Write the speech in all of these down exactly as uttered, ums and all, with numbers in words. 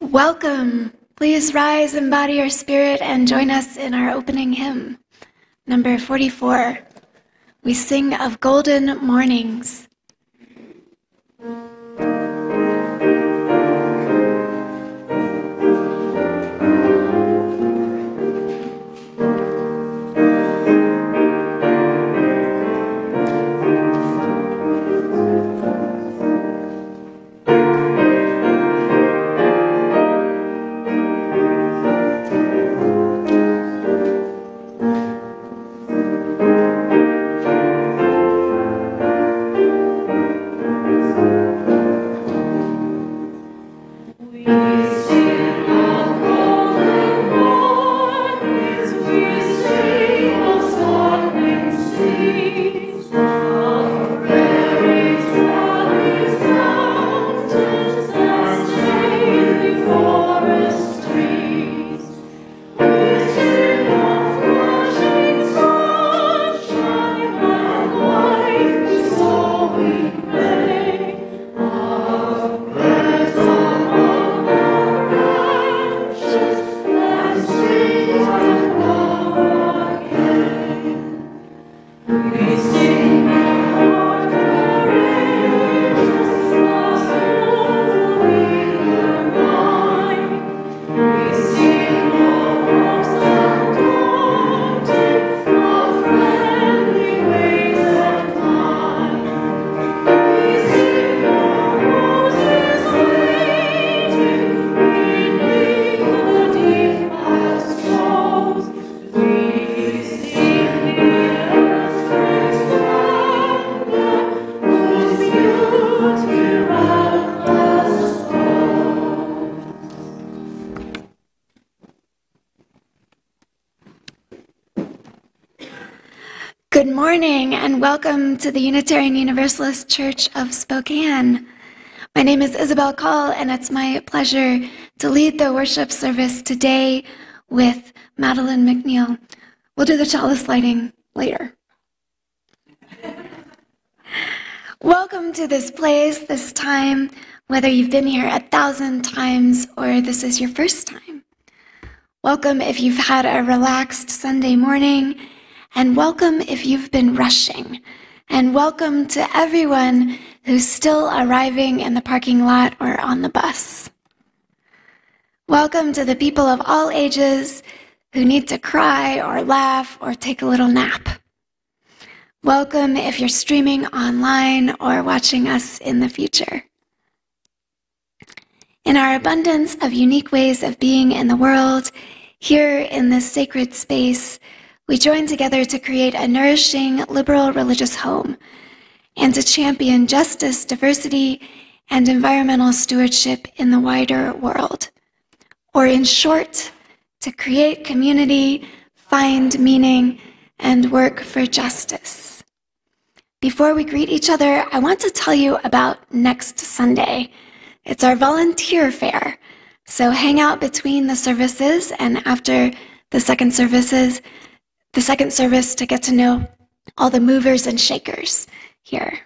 Welcome. Please rise and body your spirit and join us in our opening hymn, number forty-four. We sing of golden mornings. Good morning and welcome to the Unitarian Universalist Church of Spokane. My name is Isabel and it's my pleasure to lead the worship service today with Madeline McNeill. We'll do the chalice lighting later. Welcome to this place, this time, whether you've been here a thousand times or this is your first time. Welcome if you've had a relaxed Sunday morning. And welcome if you've been rushing. And welcome to everyone who's still arriving in the parking lot or on the bus. Welcome to the people of all ages who need to cry or laugh or take a little nap. Welcome if you're streaming online or watching us in the future. In our abundance of unique ways of being in the world, here in this sacred space, we join together to create a nourishing, liberal religious home and to champion justice, diversity, and environmental stewardship in the wider world. Or in short, to create community, find meaning, and work for justice. Before we greet each other, I want to tell you about next Sunday. It's our volunteer fair. So hang out between the services and after the second services, the second service to get to know all the movers and shakers here.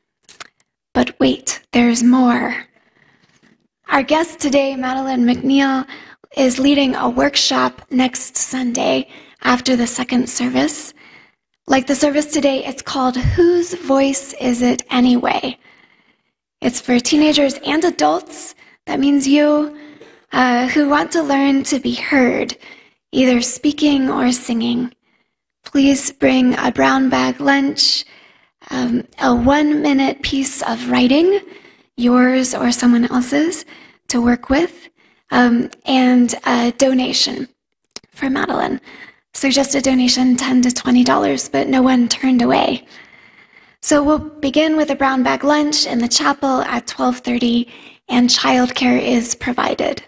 But wait, there's more. Our guest today, Madeline McNeill, is leading a workshop next Sunday after the second service. Like the service today, it's called Whose Voice Is It Anyway? It's for teenagers and adults, that means you, uh, who want to learn to be heard, either speaking or singing. Please bring a brown bag lunch, um, a one-minute piece of writing, yours or someone else's, to work with, um, and a donation for Madeline. Suggested donation ten to twenty dollars, but no one turned away. So we'll begin with a brown bag lunch in the chapel at twelve thirty, and childcare is provided.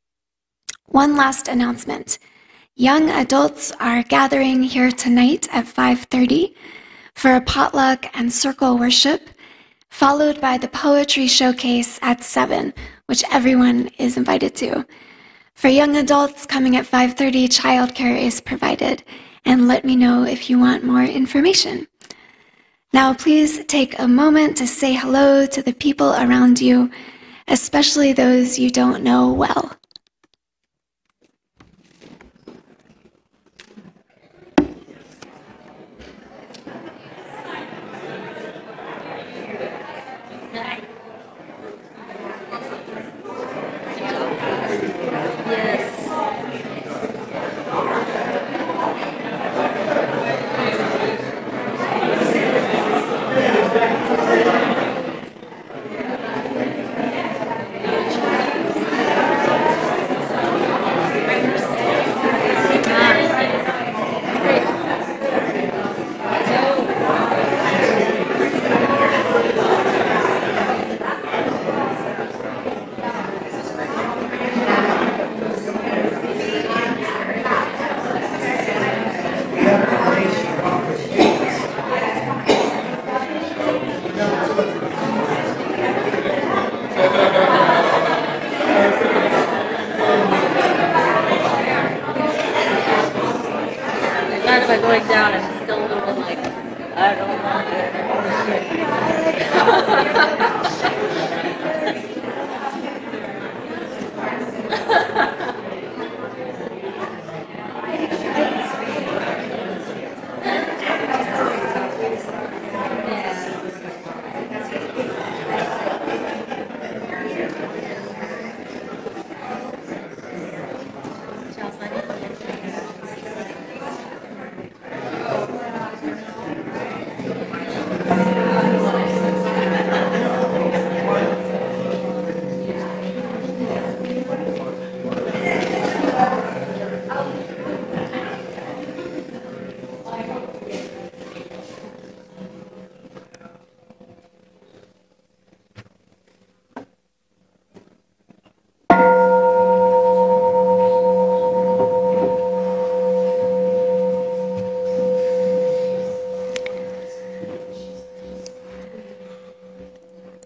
One last announcement. Young adults are gathering here tonight at five thirty for a potluck and circle worship, followed by the poetry showcase at seven, which everyone is invited to. For young adults coming at five thirty, childcare is provided, and let me know if you want more information. Now, please take a moment to say hello to the people around you, especially those you don't know well.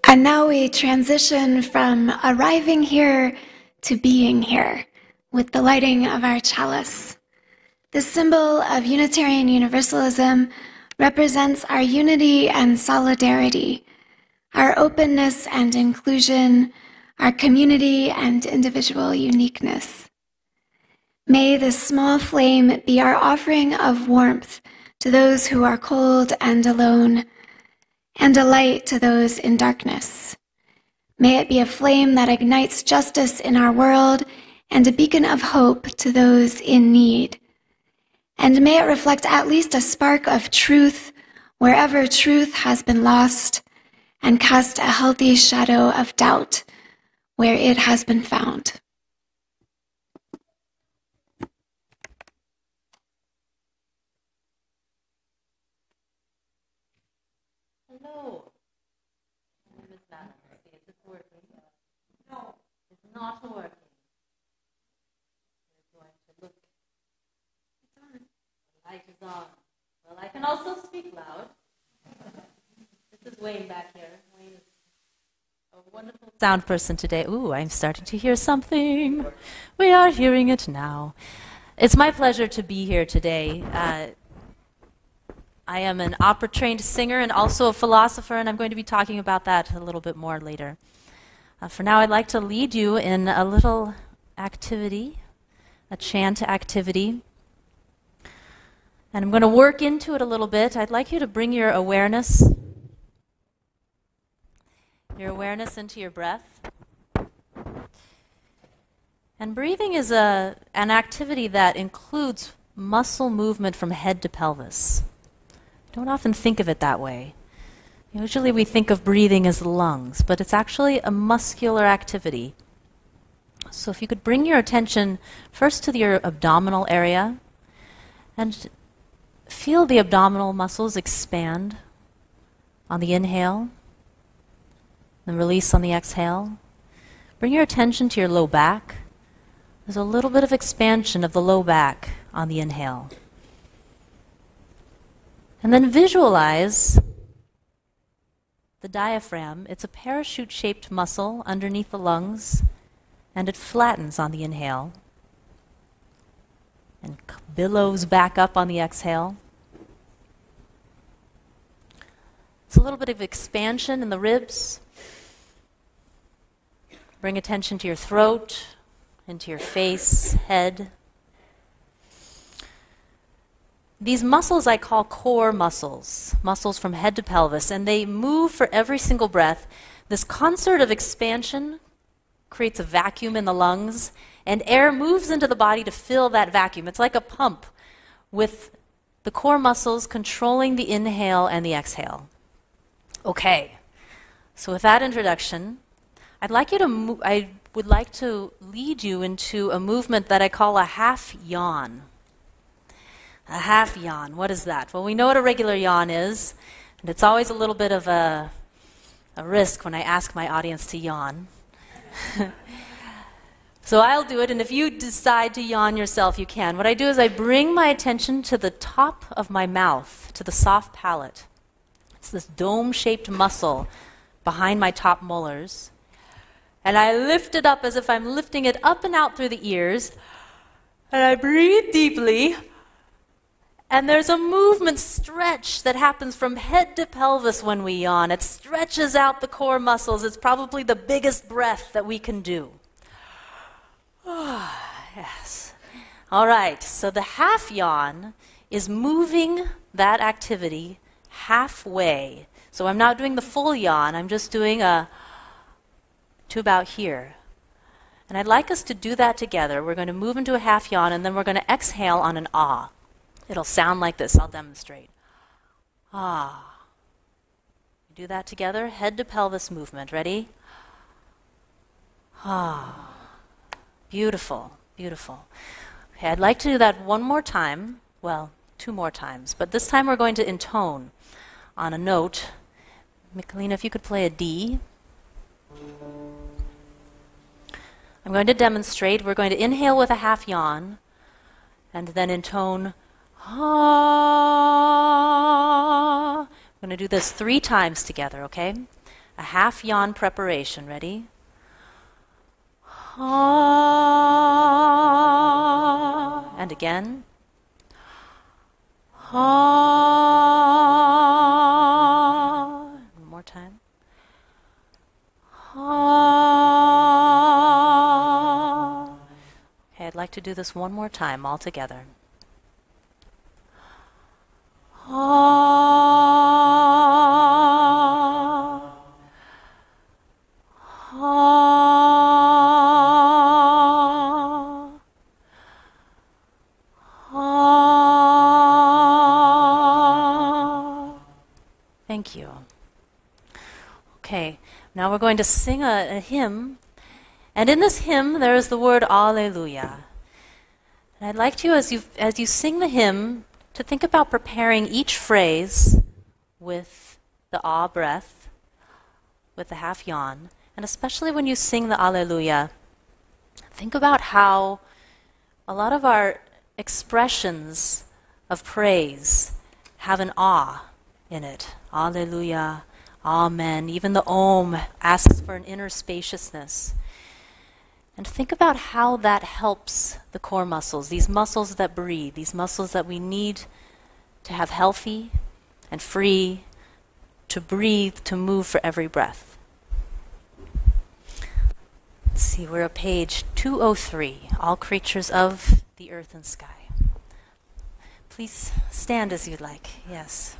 And now we transition from arriving here to being here with the lighting of our chalice. The symbol of Unitarian Universalism represents our unity and solidarity, our openness and inclusion, our community and individual uniqueness. May this small flame be our offering of warmth to those who are cold and alone, and a light to those in darkness. May it be a flame that ignites justice in our world and a beacon of hope to those in need. And may it reflect at least a spark of truth wherever truth has been lost, and cast a healthy shadow of doubt where it has been found. Hello. My name is Madeline. Is it working? No, it's not working. We're going to look. It's on. The light is on. Well, I can also speak loud. This is Wayne back here. Wayne is a wonderful sound person today. Ooh, I'm starting to hear something. We are hearing it now. It's my pleasure to be here today. Uh, I am an opera-trained singer and also a philosopher, and I'm going to be talking about that a little bit more later. Uh, for now, I'd like to lead you in a little activity, a chant activity. And I'm going to work into it a little bit. I'd like you to bring your awareness, your awareness into your breath. And breathing is a, an activity that includes muscle movement from head to pelvis. Don't often think of it that way. Usually we think of breathing as the lungs, but it's actually a muscular activity. So if you could bring your attention first to your abdominal area and feel the abdominal muscles expand on the inhale and release on the exhale. Bring your attention to your low back. There's a little bit of expansion of the low back on the inhale. And then visualize the diaphragm. It's a parachute-shaped muscle underneath the lungs, and it flattens on the inhale and billows back up on the exhale. It's a little bit of expansion in the ribs. Bring attention to your throat, into your face, head. These muscles I call core muscles, muscles from head to pelvis, and they move for every single breath. This concert of expansion creates a vacuum in the lungs, and air moves into the body to fill that vacuum. It's like a pump with the core muscles controlling the inhale and the exhale. Okay, so with that introduction, I'd like you to mo- I would like to lead you into a movement that I call a half yawn. A half yawn, what is that? Well, we know what a regular yawn is, and it's always a little bit of a, a risk when I ask my audience to yawn. So I'll do it, and if you decide to yawn yourself, you can. What I do is I bring my attention to the top of my mouth, to the soft palate. It's this dome-shaped muscle behind my top molars. And I lift it up as if I'm lifting it up and out through the ears. And I breathe deeply. And there's a movement stretch that happens from head to pelvis when we yawn. It stretches out the core muscles. It's probably the biggest breath that we can do. Oh, yes. All right, so the half yawn is moving that activity halfway. So I'm not doing the full yawn, I'm just doing a to about here. And I'd like us to do that together. We're going to move into a half yawn, and then we're going to exhale on an ah. It'll sound like this. I'll demonstrate. Ah. Do that together. Head to pelvis movement. Ready? Ah. Beautiful. Beautiful. Okay, I'd like to do that one more time. Well, two more times. But this time we're going to intone on a note. McNeill, if you could play a D. I'm going to demonstrate. We're going to inhale with a half yawn and then intone ah. I'm going to do this three times together, okay? a half yawn preparation. Ready? Ah, and again. Ah, one more time. Ah. Okay, I'd like to do this one more time all together. Ah. Ah. Ah. Thank you. Okay, now we're going to sing a, a hymn. And in this hymn, there is the word Alleluia. And I'd like you, as you, as you sing the hymn, to think about preparing each phrase with the ah breath, with the half yawn, and especially when you sing the Alleluia, think about how a lot of our expressions of praise have an ah in it. Alleluia, amen. Even the om asks for an inner spaciousness. And think about how that helps the core muscles, these muscles that breathe, these muscles that we need to have healthy and free, to breathe, to move for every breath. Let's see, we're at page two oh three, All Creatures of the Earth and Sky. Please stand as you'd like, yes.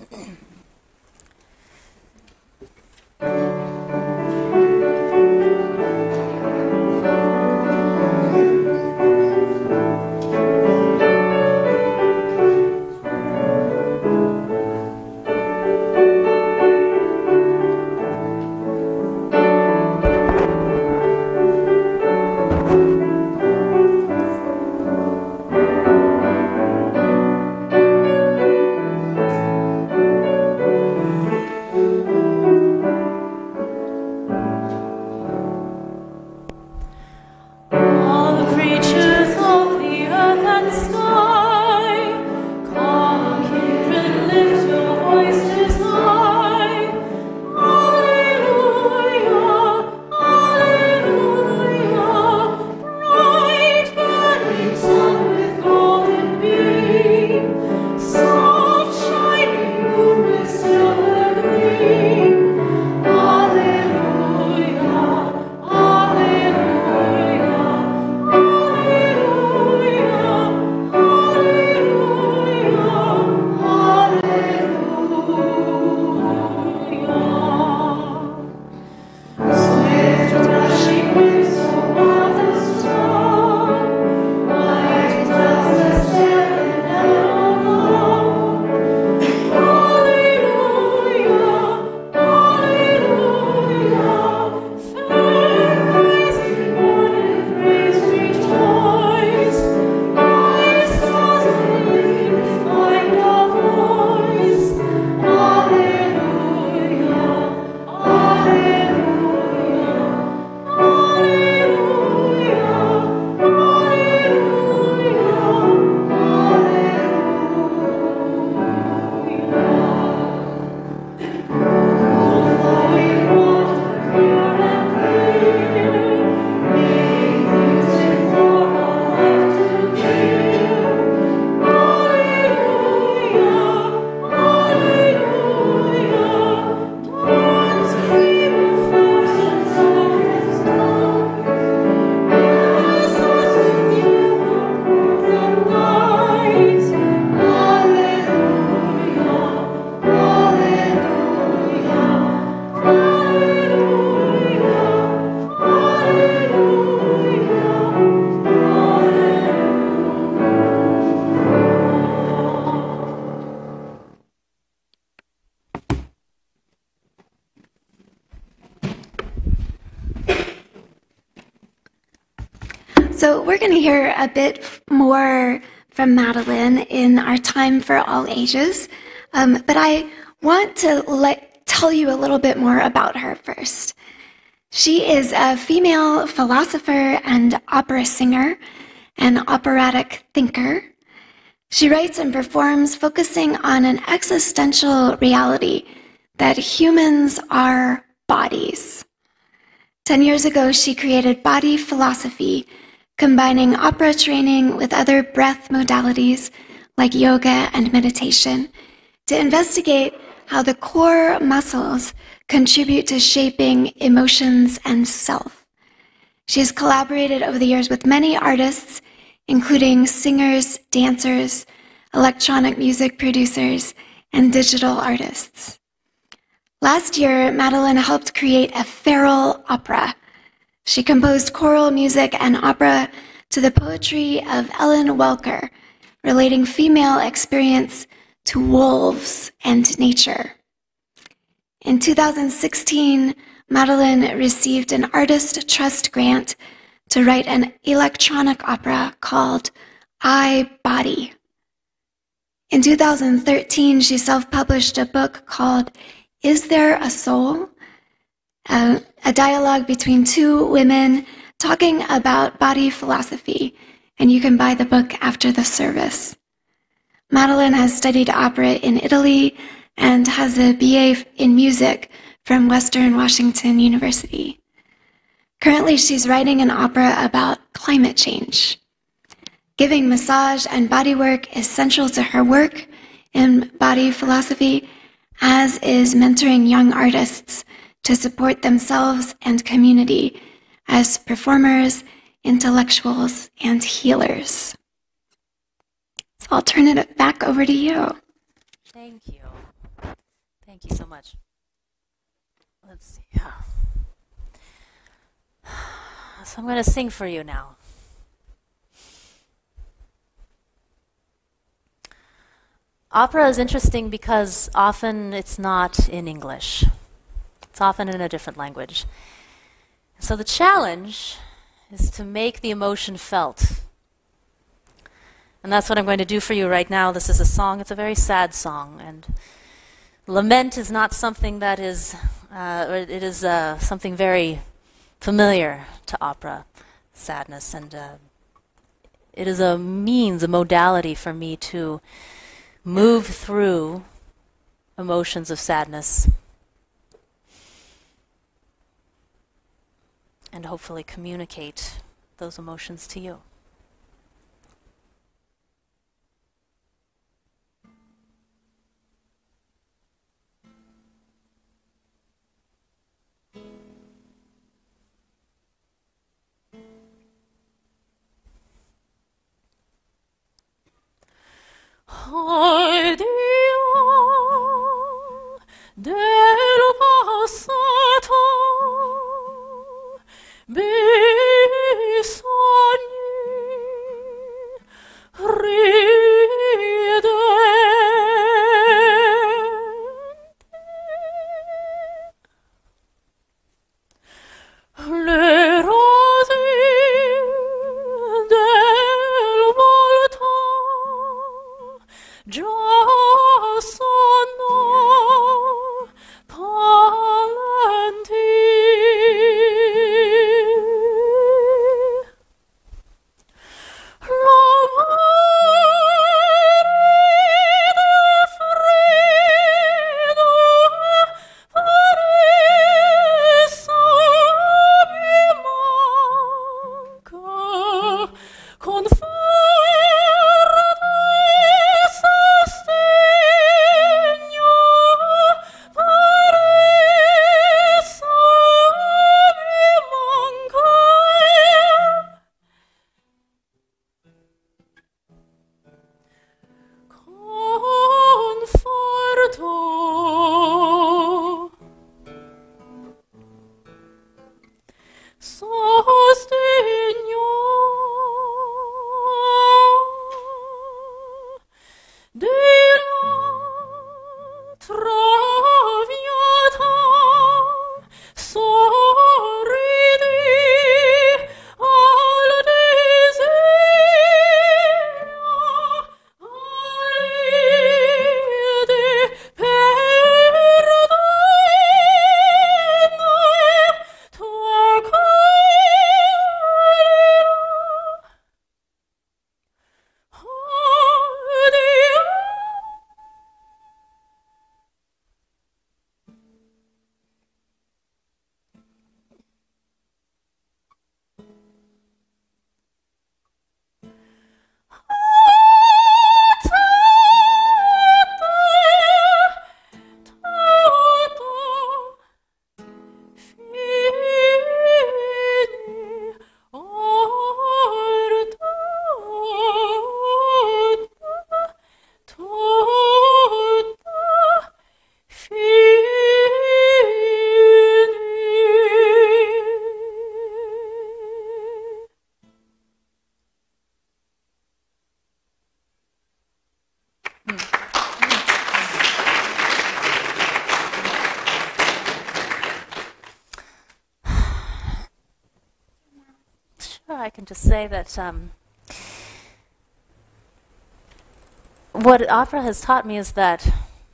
So we're going to hear a bit more from Madeline in our Time for All Ages, um, but I want to let, tell you a little bit more about her first. She is a female philosopher and opera singer, an operatic thinker. She writes and performs focusing on an existential reality that humans are bodies. Ten years ago, she created Body Philosophy, combining opera training with other breath modalities like yoga and meditation to investigate how the core muscles contribute to shaping emotions and self. She has collaborated over the years with many artists, including singers, dancers, electronic music producers, and digital artists. Last year, Madeline helped create a feral opera. She composed choral music and opera to the poetry of Ellen Welker, relating female experience to wolves and nature. In two thousand sixteen, Madeline received an Artist Trust grant to write an electronic opera called I, Body. In two thousand thirteen, she self-published a book called Is There a Soul? Uh, a dialogue between two women talking about body philosophy, and you can buy the book after the service. Madeline has studied opera in Italy and has a B A in music from Western Washington University. Currently, she's writing an opera about climate change. Giving massage and bodywork is central to her work in body philosophy, as is mentoring young artists to support themselves and community as performers, intellectuals, and healers. So I'll turn it back over to you. Thank you. Thank you so much. Let's see. Yeah. So I'm going to sing for you now. Opera is interesting because often it's not in English. It's often in a different language. So the challenge is to make the emotion felt. And that's what I'm going to do for you right now. This is a song, it's a very sad song. And lament is not something that is, uh, it is uh, something very familiar to opera, sadness. And uh, it is a means, a modality for me to move through emotions of sadness and hopefully communicate those emotions to you. Al Dio del passato bisogni ridenti le rose del volto già sono pallenti. I can just say that um, what opera has taught me is that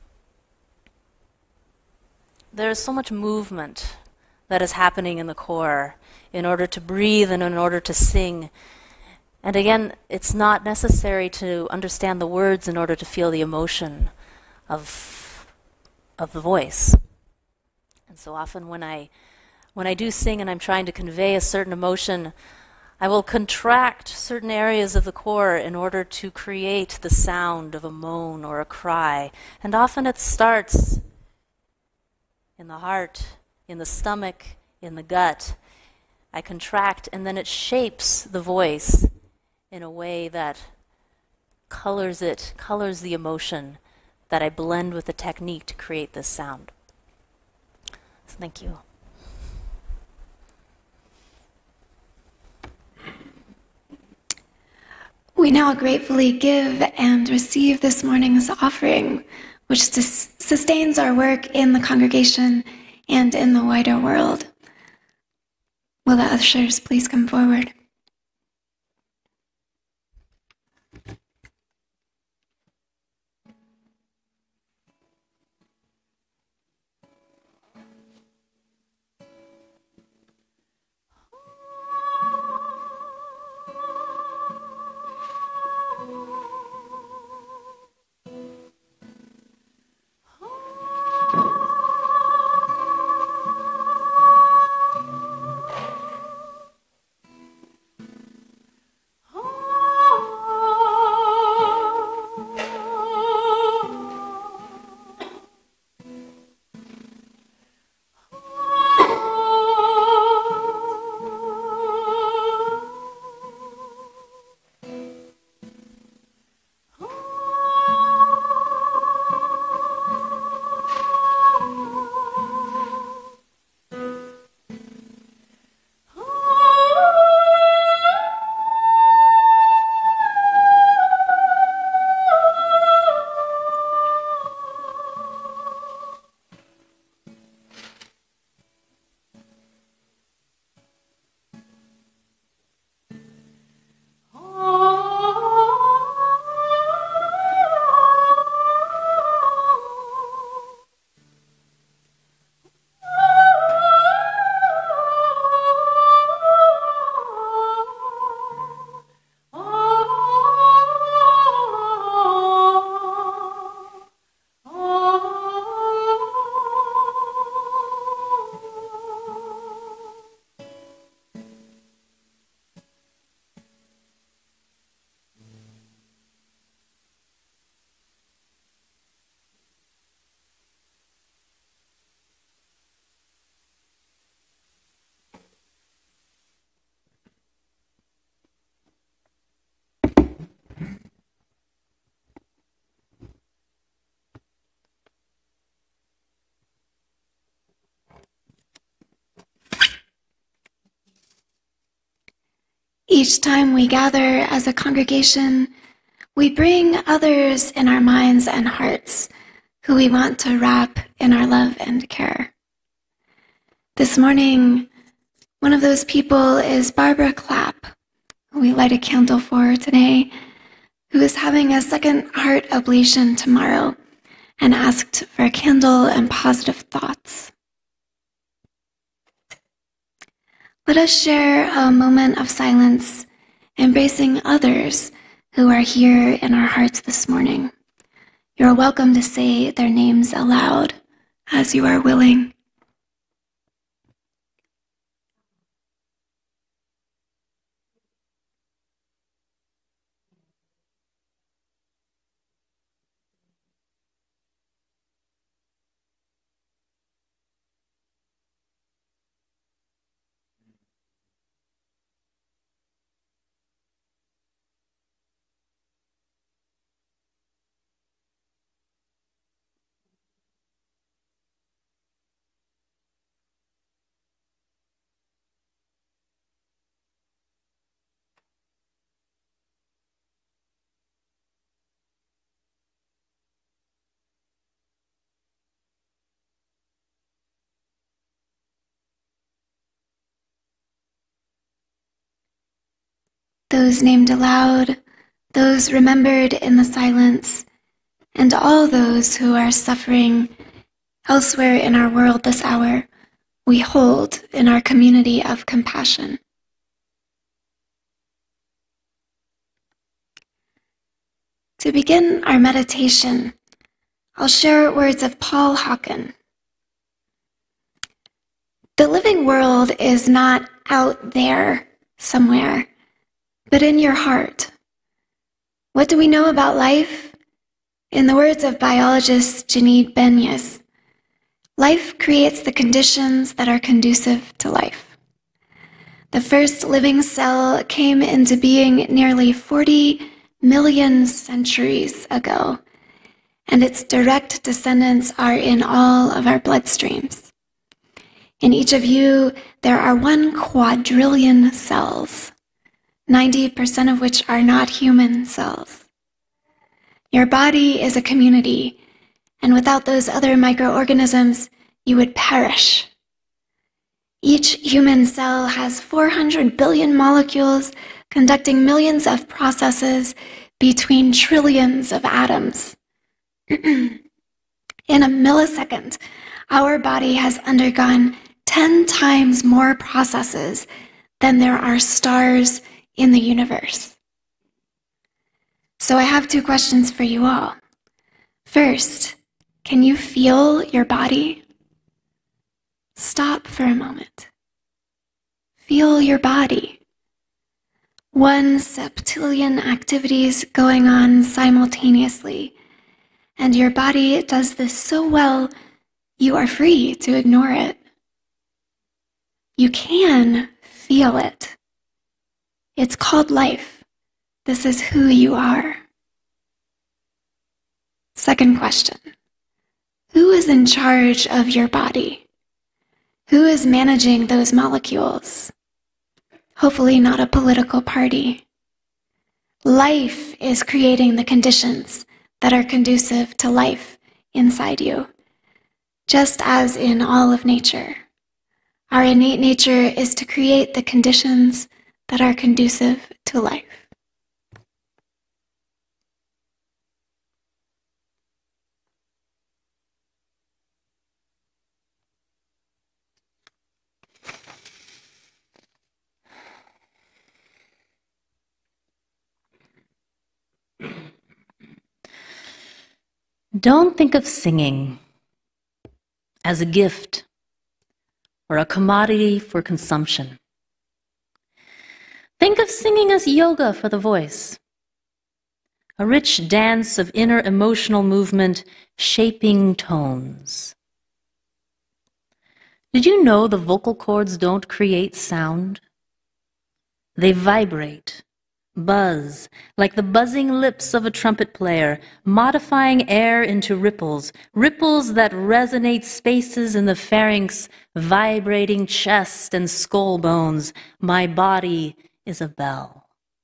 there is so much movement that is happening in the core in order to breathe and in order to sing. And again, it's not necessary to understand the words in order to feel the emotion of, of the voice. And so often when I, when I do sing and I'm trying to convey a certain emotion, I will contract certain areas of the core in order to create the sound of a moan or a cry. And often it starts in the heart, in the stomach, in the gut. I contract, and then it shapes the voice in a way that colors it, colors the emotion that I blend with the technique to create this sound. So thank you. We now gratefully give and receive this morning's offering, which sus- sustains our work in the congregation and in the wider world. Will the ushers please come forward? Each time we gather as a congregation, we bring others in our minds and hearts who we want to wrap in our love and care. This morning, one of those people is Barbara Clapp, who we light a candle for today, who is having a second heart ablation tomorrow and asked for a candle and positive thoughts. Let us share a moment of silence, embracing others who are here in our hearts this morning. You're welcome to say their names aloud as you are willing. those named aloud, those remembered in the silence, and all those who are suffering elsewhere in our world this hour, we hold in our community of compassion. To begin our meditation, I'll share words of Paul Hawken. The living world is not out there somewhere, but in your heart. What do we know about life? In the words of biologist Janine Benyus, life creates the conditions that are conducive to life. The first living cell came into being nearly forty million centuries ago, and its direct descendants are in all of our bloodstreams. In each of you, there are one quadrillion cells, ninety percent of which are not human cells. Your body is a community, and without those other microorganisms, you would perish. Each human cell has four hundred billion molecules conducting millions of processes between trillions of atoms. In a millisecond, our body has undergone ten times more processes than there are stars in the universe. So I have two questions for you all. First, can you feel your body? Stop for a moment. Feel your body. One septillion activities going on simultaneously, and your body does this so well, you are free to ignore it. You can feel it. It's called life. This is who you are. Second question. Who is in charge of your body? Who is managing those molecules? Hopefully not a political party. Life is creating the conditions that are conducive to life inside you, just as in all of nature. Our innate nature is to create the conditions that are conducive to life. Don't think of singing as a gift or a commodity for consumption. Think of singing as yoga for the voice, a rich dance of inner emotional movement shaping tones. Did you know the vocal cords don't create sound? They vibrate, buzz, like the buzzing lips of a trumpet player, modifying air into ripples, ripples that resonate spaces in the pharynx, vibrating chest and skull bones. My body is a bell.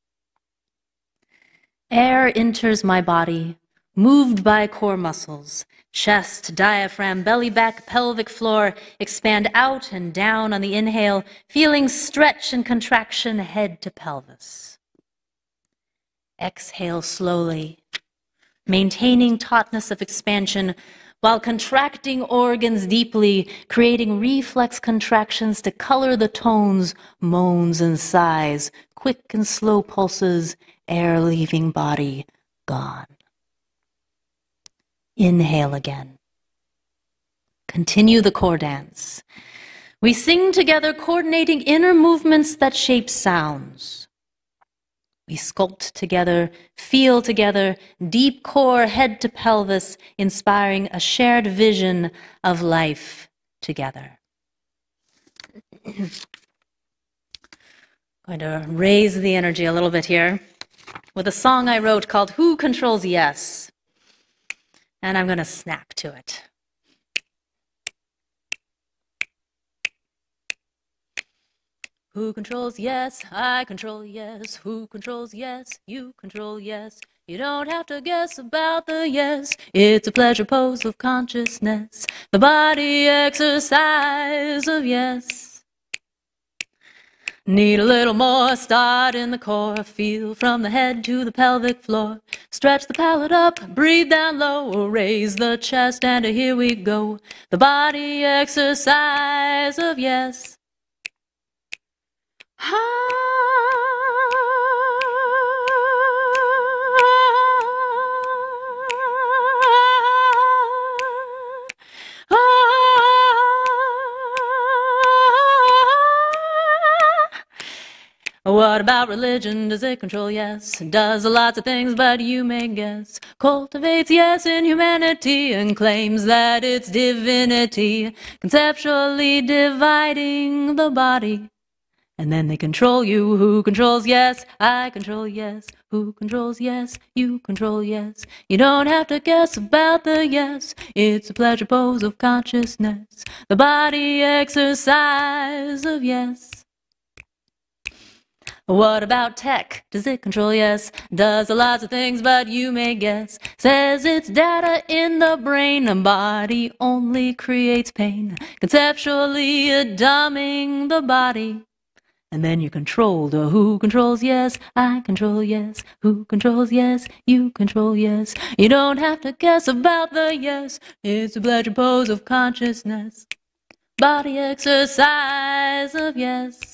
Air enters my body, moved by core muscles. Chest, diaphragm, belly back, pelvic floor expand out and down on the inhale, feeling stretch and contraction head to pelvis. Exhale slowly, maintaining tautness of expansion while contracting organs deeply, creating reflex contractions to color the tones, moans and sighs, quick and slow pulses, air leaving body, gone. Inhale again. Continue the core dance. We sing together, coordinating inner movements that shape sounds. We sculpt together, feel together, deep core, head to pelvis, inspiring a shared vision of life together. Going to raise the energy a little bit here with a song I wrote called Who Controls Yes? And I'm going to snap to it. Who controls yes? I control yes. Who controls yes? You control yes. You don't have to guess about the yes. It's a pleasure pose of consciousness. The body exercise of yes. Need a little more, start in the core, feel from the head to the pelvic floor. Stretch the palate up, breathe down low, raise the chest, and here we go. The body exercise of yes. What about religion? Does it control? Yes. Does lots of things, but you may guess. Cultivates yes in humanity and claims that it's divinity. Conceptually dividing the body. And then they control you. Who controls? Yes. I control. Yes. Who controls? Yes. You control. Yes. You don't have to guess about the yes. It's a pleasure pose of consciousness. The body exercise of yes. What about tech? Does it control? Yes. Does lots of things, but you may guess. Says it's data in the brain. A body only creates pain. Conceptually dumbing the body. And then you control the who controls? Yes. I control. Yes. Who controls? Yes. You control. Yes. You don't have to guess about the yes. It's a pleasure pose of consciousness. Body exercise of yes.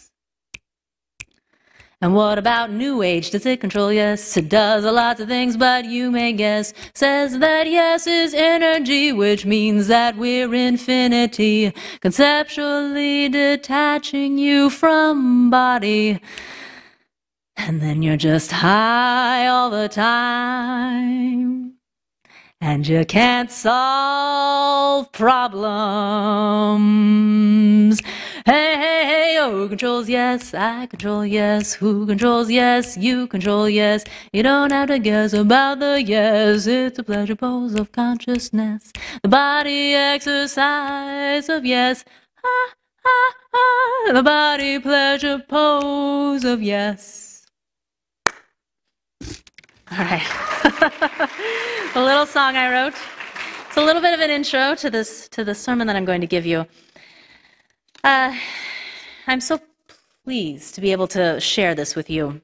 And what about New Age? Does it control? Yes, it does a lot of things, but you may guess. Says that yes is energy, which means that we're infinity. Conceptually detaching you from body. And then you're just high all the time. And you can't solve problems. Hey, hey, hey, oh, who controls? Yes, I control. Yes, who controls? Yes, you control. Yes, you don't have to guess about the yes. It's a pleasure pose of consciousness. The body exercise of yes. Ah, ah, ah. The body pleasure pose of yes. All right. A little song I wrote. It's a little bit of an intro to this to the sermon that I'm going to give you. Uh, I'm so pleased to be able to share this with you.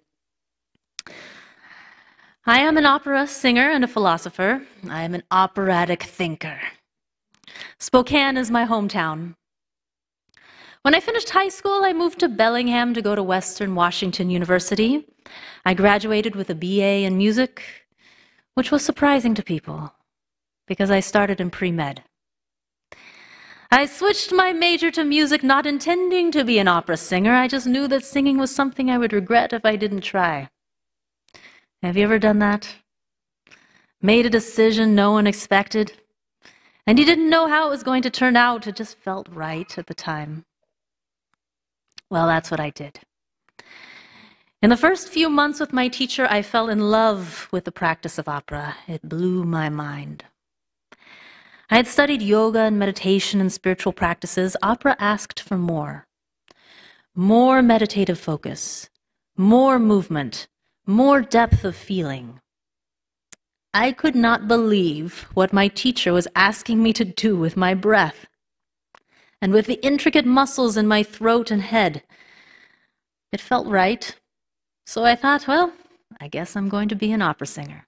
I am an opera singer and a philosopher. I am an operatic thinker. Spokane is my hometown. When I finished high school, I moved to Bellingham to go to Western Washington University. I graduated with a B A in music, which was surprising to people because I started in pre-med. I switched my major to music, not intending to be an opera singer. I just knew that singing was something I would regret if I didn't try. Have you ever done that? Made a decision no one expected, and you didn't know how it was going to turn out. It just felt right at the time. Well, that's what I did. In the first few months with my teacher, I fell in love with the practice of opera. It blew my mind. I had studied yoga and meditation and spiritual practices. Opera asked for more. More meditative focus, more movement, more depth of feeling. I could not believe what my teacher was asking me to do with my breath and with the intricate muscles in my throat and head. It felt right. So I thought, well, I guess I'm going to be an opera singer.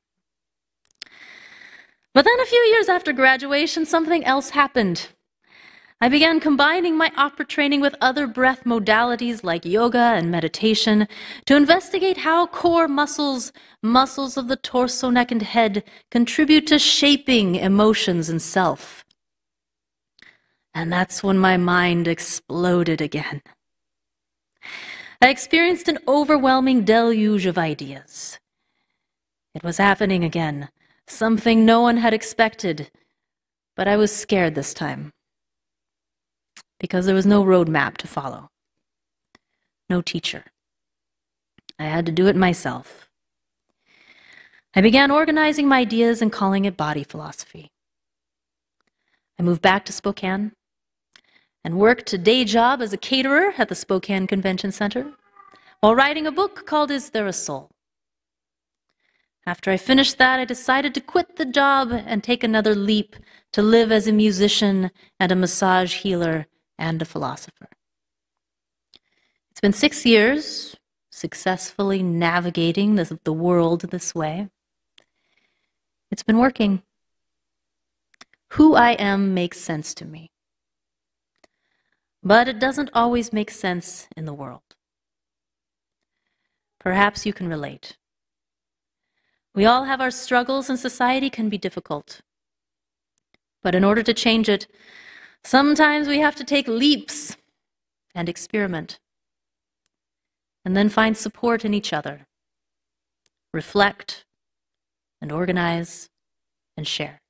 But then a few years after graduation, something else happened. I began combining my opera training with other breath modalities like yoga and meditation to investigate how core muscles, muscles of the torso, neck, and head, contribute to shaping emotions and self. And that's when my mind exploded again. I experienced an overwhelming deluge of ideas. It was happening again, something no one had expected, but I was scared this time because there was no roadmap to follow, no teacher. I had to do it myself. I began organizing my ideas and calling it body philosophy. I moved back to Spokane and worked a day job as a caterer at the Spokane Convention Center while writing a book called Is There a Soul? After I finished that, I decided to quit the job and take another leap to live as a musician and a massage healer and a philosopher. It's It's been six years successfully navigating this, the world this way. It's been working. Who I am makes sense to me. But it doesn't always make sense in the world. Perhaps you can relate. We all have our struggles and society can be difficult. But in order to change it, sometimes we have to take leaps and experiment. And then find support in each other. Reflect and organize and share.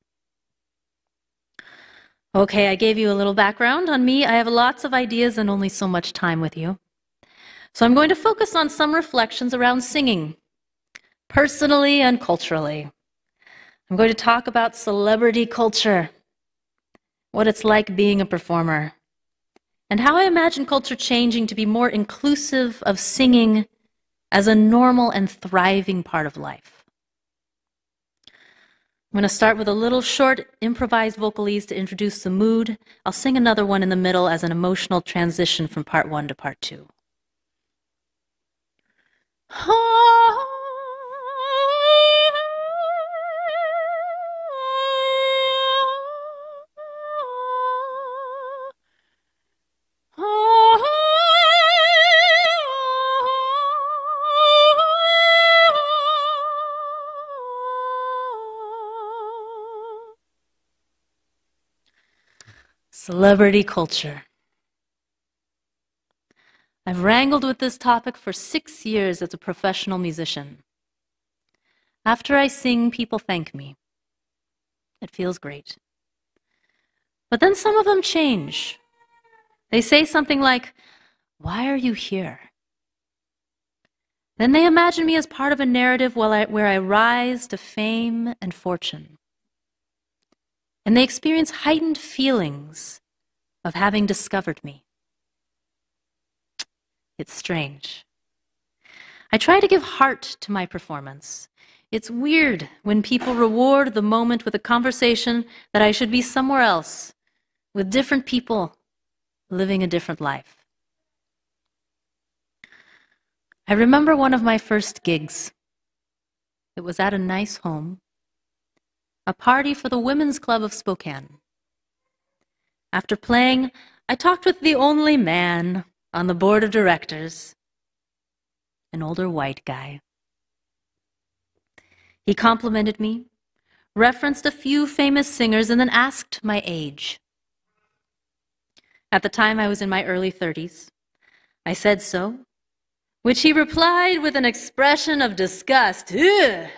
Okay, I gave you a little background on me. I have lots of ideas and only so much time with you. So I'm going to focus on some reflections around singing, personally and culturally. I'm going to talk about celebrity culture, what it's like being a performer, and how I imagine culture changing to be more inclusive of singing as a normal and thriving part of life. I'm going to start with a little short improvised vocalese to introduce the mood. I'll sing another one in the middle as an emotional transition from part one to part two. Celebrity culture. I've wrangled with this topic for six years as a professional musician. After I sing, people thank me. It feels great. But then some of them change. They say something like, "Why are you here?" Then they imagine me as part of a narrative where I rise to fame and fortune. And they experience heightened feelings of having discovered me. It's strange. I try to give heart to my performance. It's weird when people reward the moment with a conversation that I should be somewhere else, with different people, living a different life. I remember one of my first gigs. It was at a nice home, a party for the Women's Club of Spokane. After playing, I talked with the only man on the board of directors, an older white guy. He complimented me, referenced a few famous singers, and then asked my age. At the time, I was in my early thirties. I said so, which he replied with an expression of disgust. Ugh!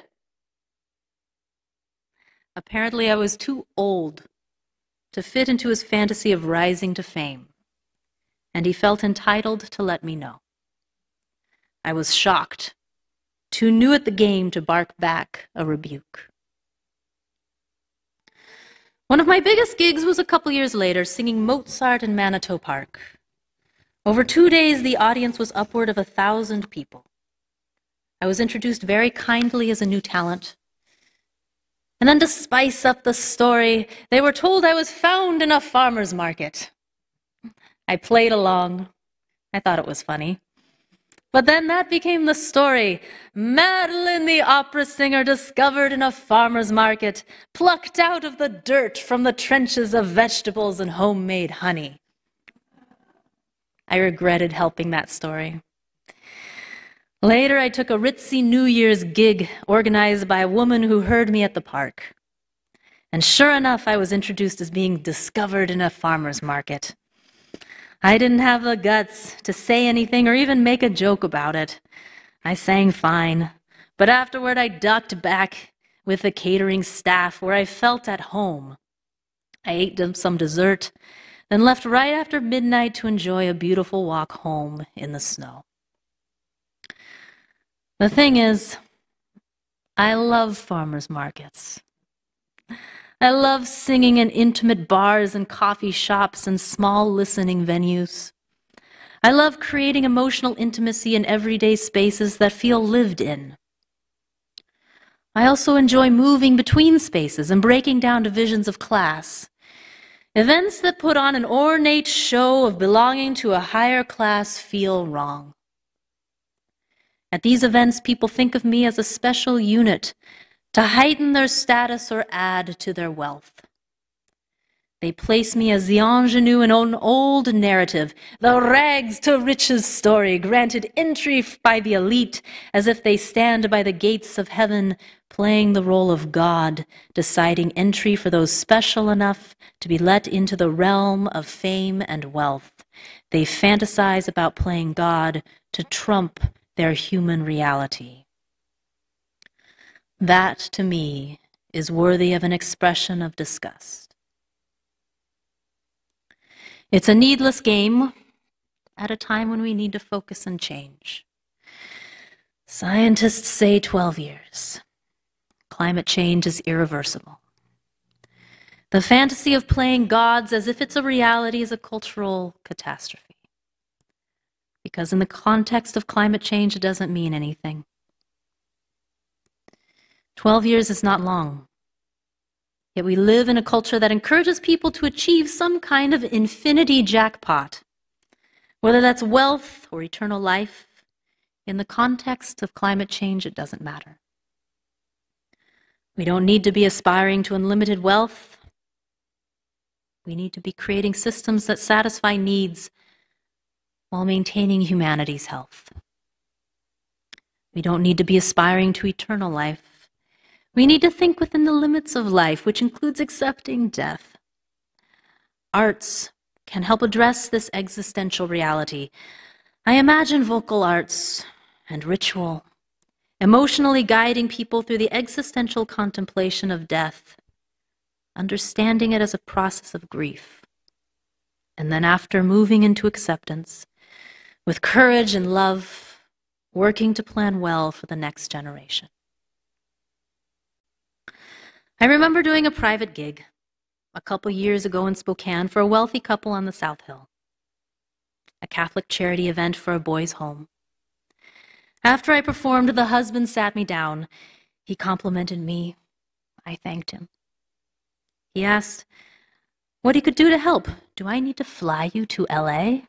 Apparently, I was too old to fit into his fantasy of rising to fame, and he felt entitled to let me know. I was shocked, too new at the game to bark back a rebuke. One of my biggest gigs was a couple years later, singing Mozart in Manitou Park. Over two days, the audience was upward of a thousand people. I was introduced very kindly as a new talent. And then to spice up the story, they were told I was found in a farmer's market. I played along. I thought it was funny. But then that became the story. Madeline, the opera singer, discovered in a farmer's market, plucked out of the dirt from the trenches of vegetables and homemade honey. I regretted helping that story. Later, I took a ritzy New Year's gig organized by a woman who heard me at the park. And sure enough, I was introduced as being discovered in a farmer's market. I didn't have the guts to say anything or even make a joke about it. I sang fine, but afterward I ducked back with the catering staff where I felt at home. I ate some dessert, then left right after midnight to enjoy a beautiful walk home in the snow. The thing is, I love farmers markets. I love singing in intimate bars and coffee shops and small listening venues. I love creating emotional intimacy in everyday spaces that feel lived in. I also enjoy moving between spaces and breaking down divisions of class. Events that put on an ornate show of belonging to a higher class feel wrong. At these events, people think of me as a special unit to heighten their status or add to their wealth. They place me as the ingenue in an old narrative, the rags to riches story, granted entry by the elite, as if they stand by the gates of heaven, playing the role of God, deciding entry for those special enough to be let into the realm of fame and wealth. They fantasize about playing God to trump their human reality. That, to me, is worthy of an expression of disgust. It's a needless game at a time when we need to focus and change. Scientists say twelve years. Climate change is irreversible. The fantasy of playing gods as if it's a reality is a cultural catastrophe. Because in the context of climate change, it doesn't mean anything. Twelve years is not long. Yet we live in a culture that encourages people to achieve some kind of infinity jackpot, whether that's wealth or eternal life. In the context of climate change, it doesn't matter. We don't need to be aspiring to unlimited wealth. We need to be creating systems that satisfy needs while maintaining humanity's health. We don't need to be aspiring to eternal life. We need to think within the limits of life, which includes accepting death. Arts can help address this existential reality. I imagine vocal arts and ritual, emotionally guiding people through the existential contemplation of death, understanding it as a process of grief, and then after moving into acceptance, with courage and love, working to plan well for the next generation. I remember doing a private gig a couple years ago in Spokane for a wealthy couple on the South Hill, a Catholic charity event for a boys' home. After I performed, the husband sat me down. He complimented me. I thanked him. He asked what he could do to help. Do I need to fly you to L A?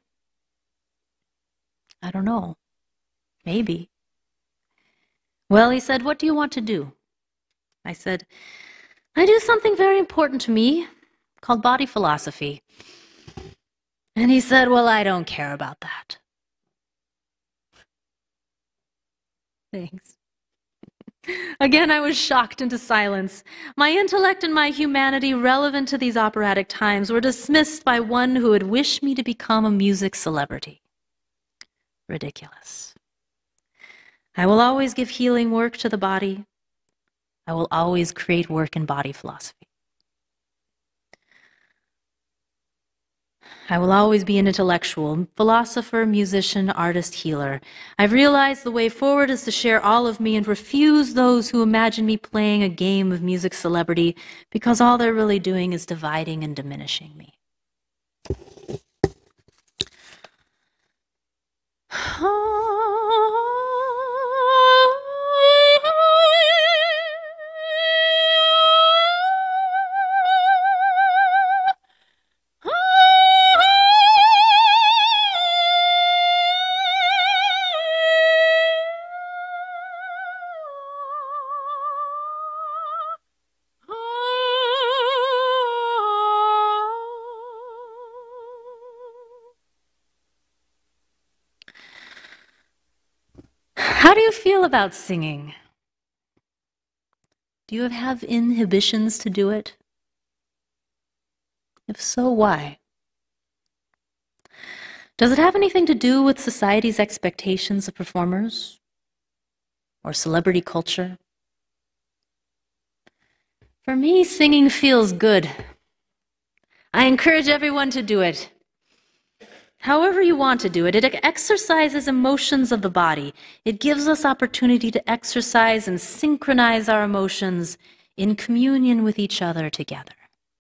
I don't know. Maybe. Well, he said, what do you want to do? I said, I do something very important to me called body philosophy. And he said, well, I don't care about that. Thanks. Again, I was shocked into silence. My intellect and my humanity relevant to these operatic times were dismissed by one who had wished me to become a music celebrity. Ridiculous. I will always give healing work to the body. I will always create work in body philosophy. I will always be an intellectual, philosopher, musician, artist, healer. I've realized the way forward is to share all of me and refuse those who imagine me playing a game of music celebrity, because all they're really doing is dividing and diminishing me. How do you feel about singing? Do you have inhibitions to do it? If so, why? Does it have anything to do with society's expectations of performers or celebrity culture? For me, singing feels good. I encourage everyone to do it. However you want to do it, it exercises emotions of the body. It gives us opportunity to exercise and synchronize our emotions in communion with each other together.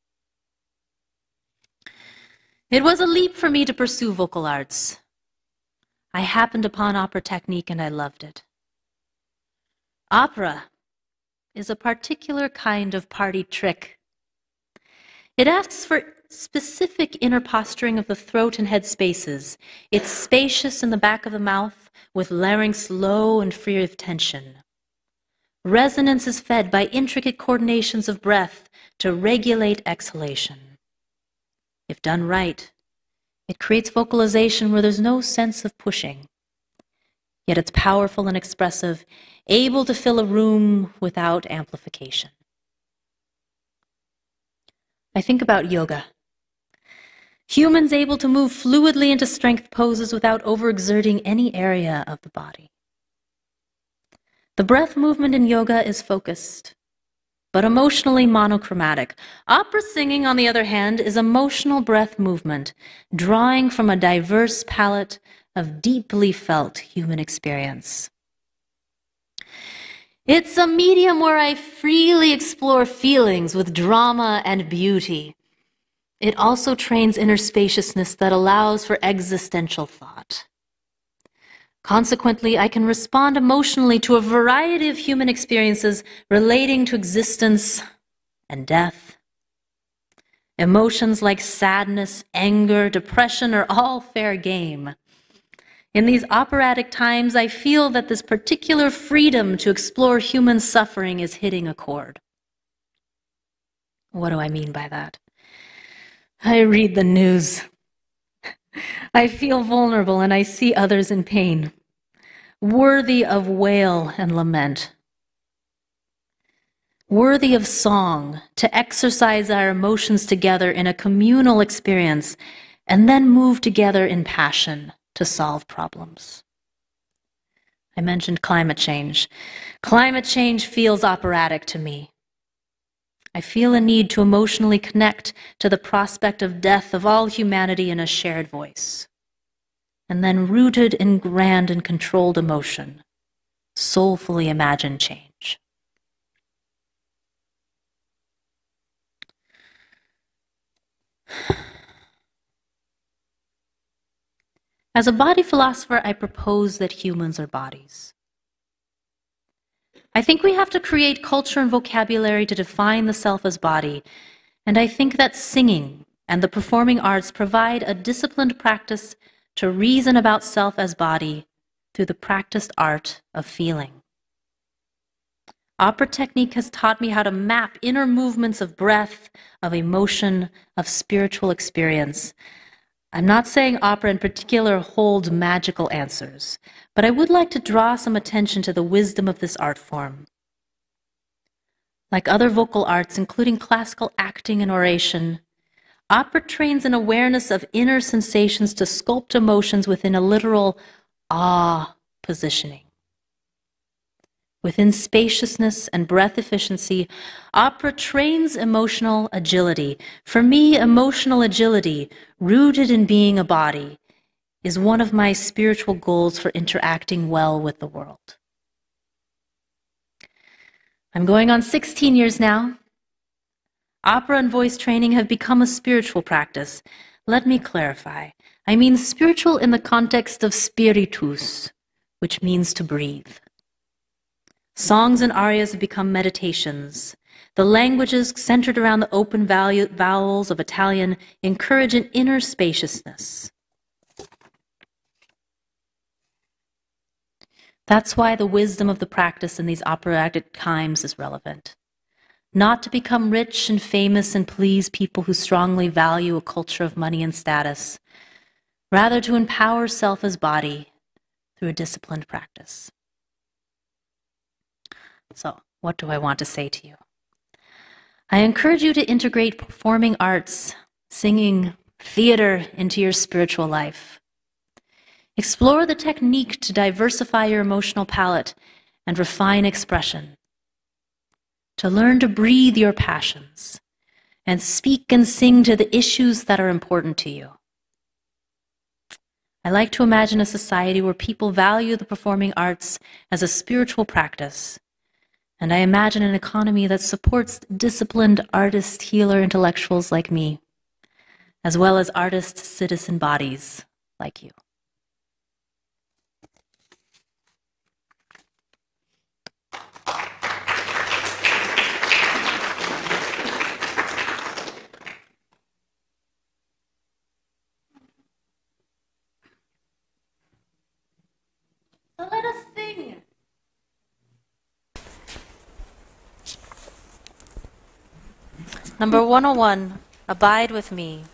It was a leap for me to pursue vocal arts. I happened upon opera technique and I loved it. Opera is a particular kind of party trick. It asks for specific inner posturing of the throat and head spaces. It's spacious in the back of the mouth, with larynx low and free of tension. Resonance is fed by intricate coordinations of breath to regulate exhalation. If done right, it creates vocalization where there's no sense of pushing. Yet it's powerful and expressive, able to fill a room without amplification. I think about yoga. Humans able to move fluidly into strength poses without overexerting any area of the body. The breath movement in yoga is focused, but emotionally monochromatic. Opera singing, on the other hand, is emotional breath movement, drawing from a diverse palette of deeply felt human experience. It's a medium where I freely explore feelings with drama and beauty. It also trains inner spaciousness that allows for existential thought. Consequently, I can respond emotionally to a variety of human experiences relating to existence and death. Emotions like sadness, anger, depression are all fair game. In these operatic times, I feel that this particular freedom to explore human suffering is hitting a chord. What do I mean by that? I read the news. I feel vulnerable and I see others in pain, worthy of wail and lament, worthy of song, to exercise our emotions together in a communal experience and then move together in passion to solve problems. I mentioned climate change. Climate change feels operatic to me. I feel a need to emotionally connect to the prospect of death of all humanity in a shared voice, and then rooted in grand and controlled emotion, soulfully imagine change. As a body philosopher, I propose that humans are bodies. I think we have to create culture and vocabulary to define the self as body, and I think that singing and the performing arts provide a disciplined practice to reason about self as body through the practiced art of feeling. Opera technique has taught me how to map inner movements of breath, of emotion, of spiritual experience. I'm not saying opera in particular holds magical answers, but I would like to draw some attention to the wisdom of this art form. Like other vocal arts, including classical acting and oration, opera trains an awareness of inner sensations to sculpt emotions within a literal ah positioning. Within spaciousness and breath efficiency, opera trains emotional agility. For me, emotional agility, rooted in being a body, is one of my spiritual goals for interacting well with the world. I'm going on sixteen years now. Opera and voice training have become a spiritual practice. Let me clarify. I mean spiritual in the context of spiritus, which means to breathe. Songs and arias have become meditations. The languages centered around the open vowels of Italian encourage an inner spaciousness. That's why the wisdom of the practice in these operatic times is relevant. Not to become rich and famous and please people who strongly value a culture of money and status, rather to empower self as body through a disciplined practice. So, what do I want to say to you? I encourage you to integrate performing arts, singing, theater into your spiritual life. Explore the technique to diversify your emotional palette and refine expression. To learn to breathe your passions and speak and sing to the issues that are important to you. I like to imagine a society where people value the performing arts as a spiritual practice. And I imagine an economy that supports disciplined artist, healer intellectuals like me, as well as artist citizen bodies like you. Number one oh one, abide with me.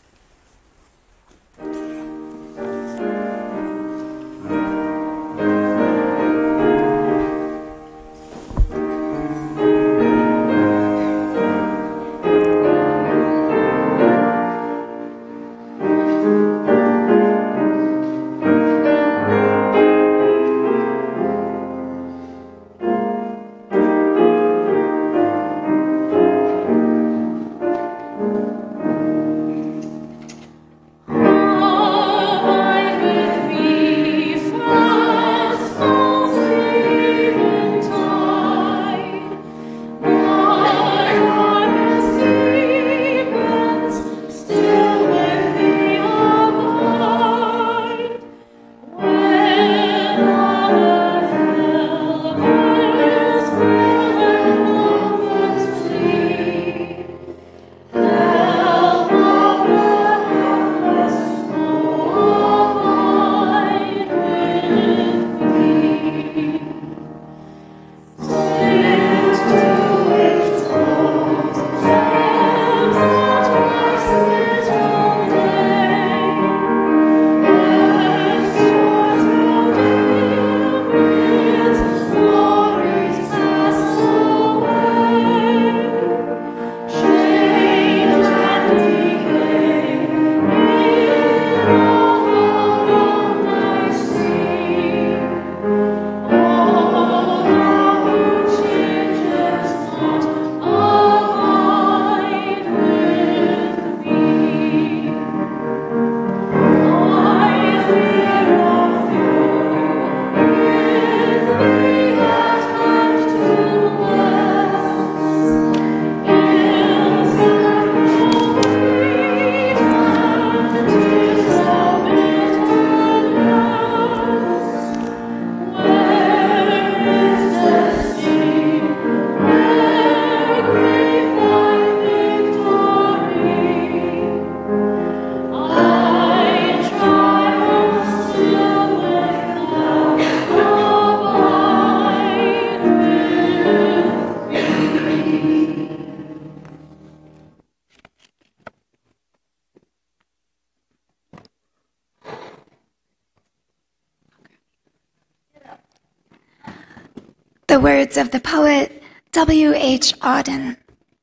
The words of the poet W H Auden.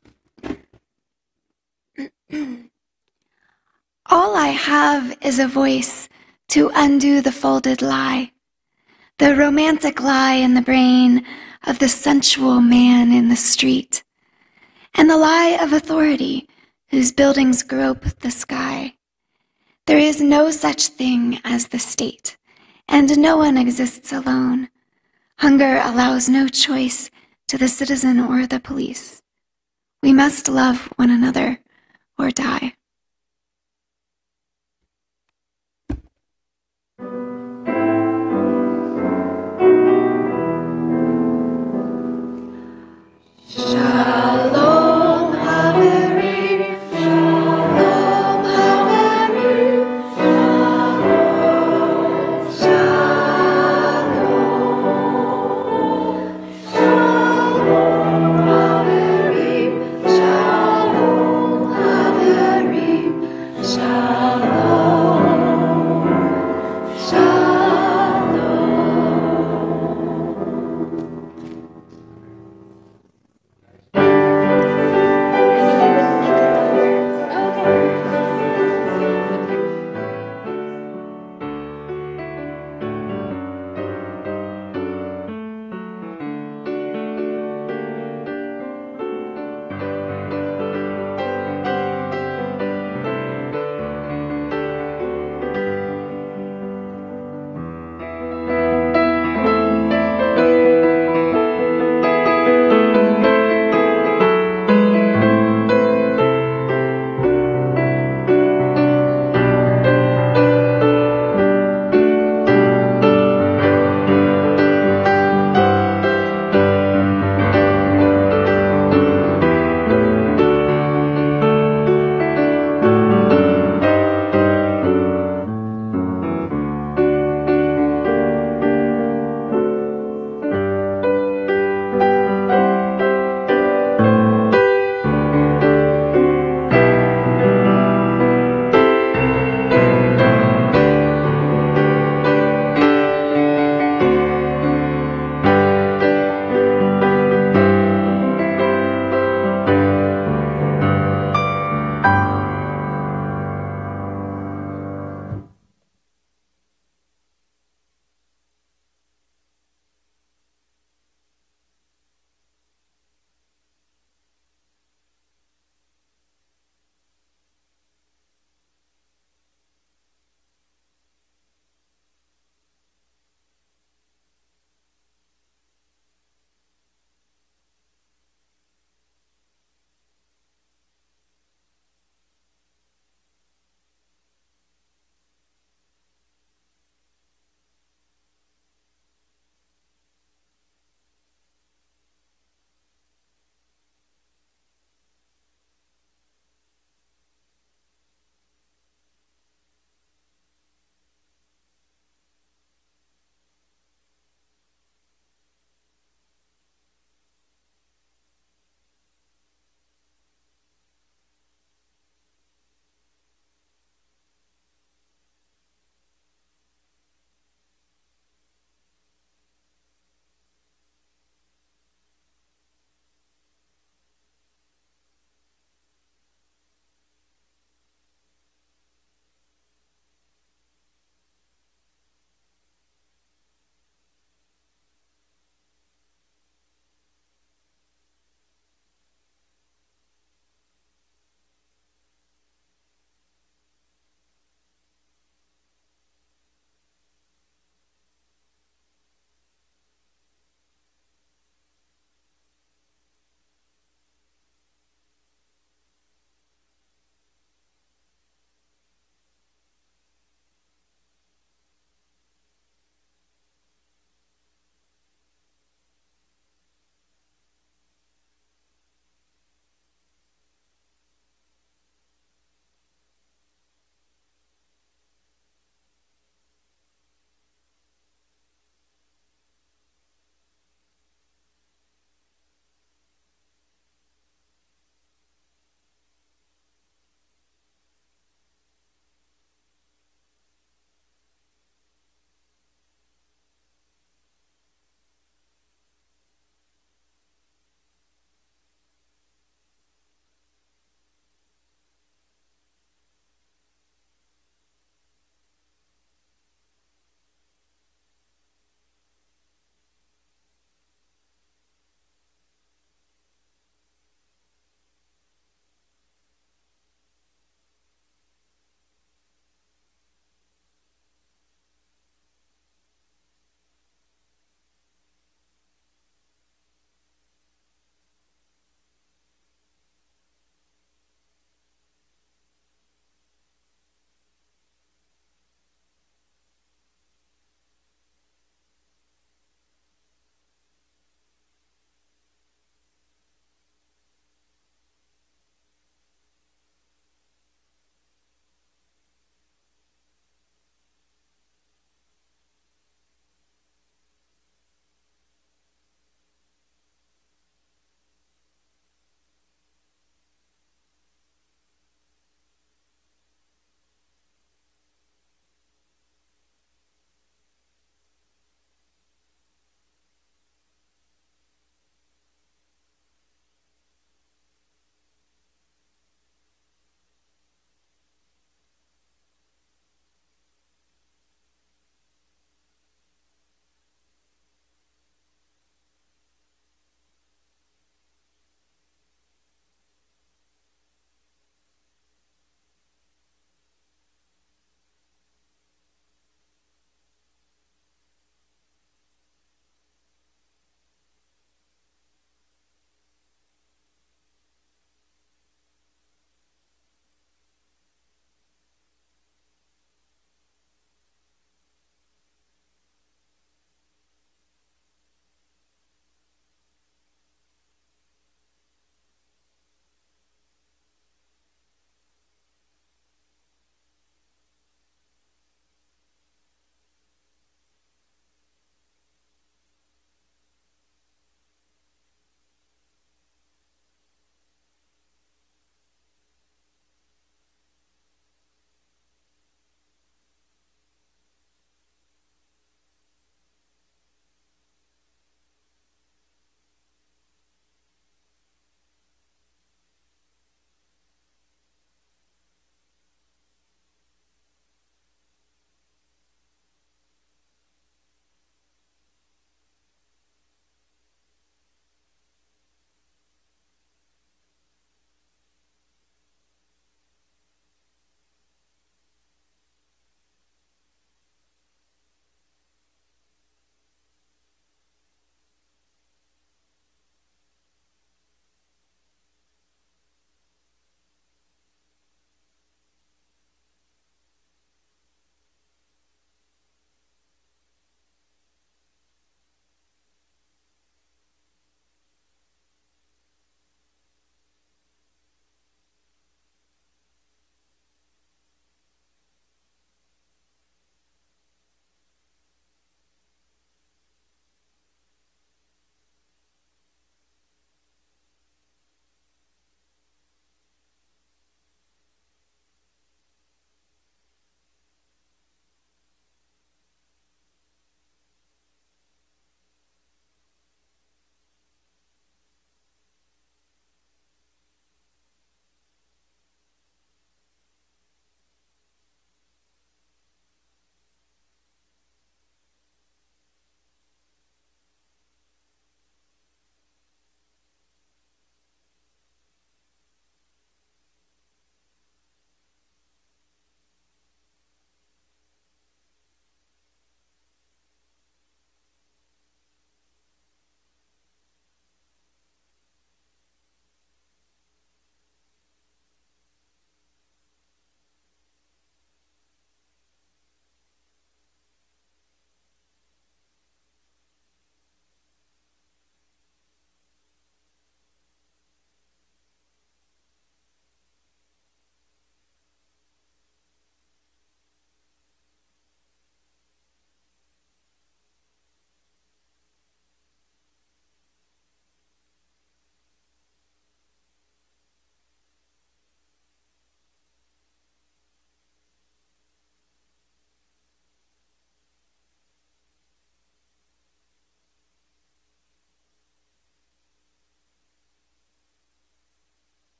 All I have is a voice to undo the folded lie, the romantic lie in the brain of the sensual man in the street, and the lie of authority whose buildings grope the sky. There is no such thing as the state, and no one exists alone. Hunger allows no choice to the citizen or the police. We must love one another or die. Shalom Haverim, Shalom Haverim, Shalom, Shalom, Shalom Haverim, Shalom Haverim.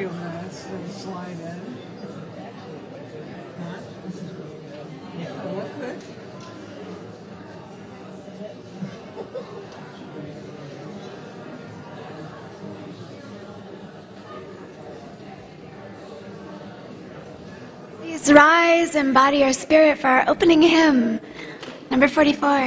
few minutes to slide in. Huh? Yeah, what good? Please rise and embody your spirit for our opening hymn, number forty-four.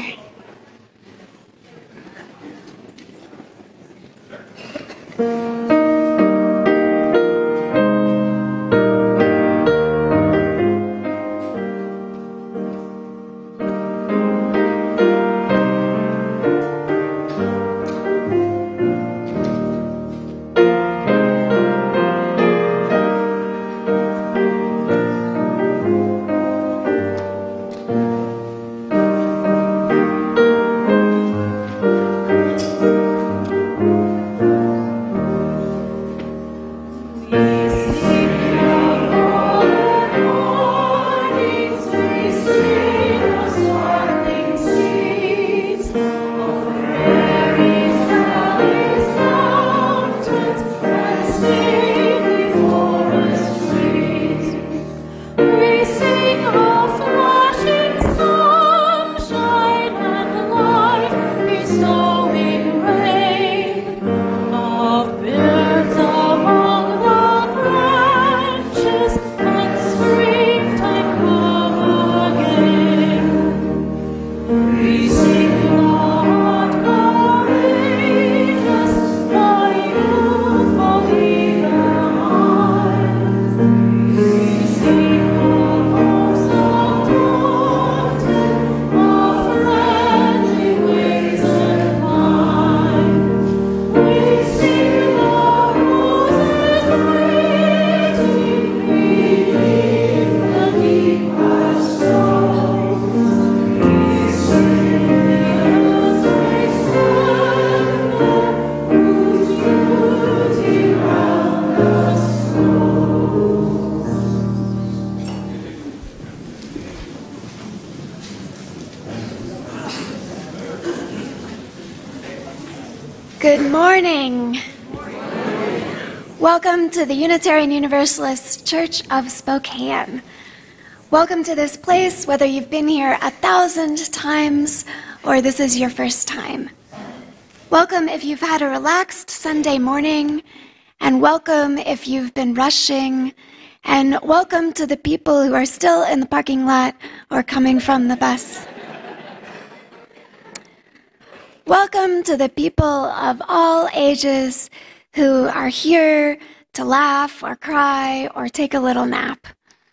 Good morning. Welcome to the Unitarian Universalist Church of Spokane. Welcome to this place, whether you've been here a thousand times or this is your first time. Welcome if you've had a relaxed Sunday morning, and welcome if you've been rushing, and welcome to the people who are still in the parking lot or coming from the bus. Welcome to the people of all ages who are here to laugh or cry or take a little nap.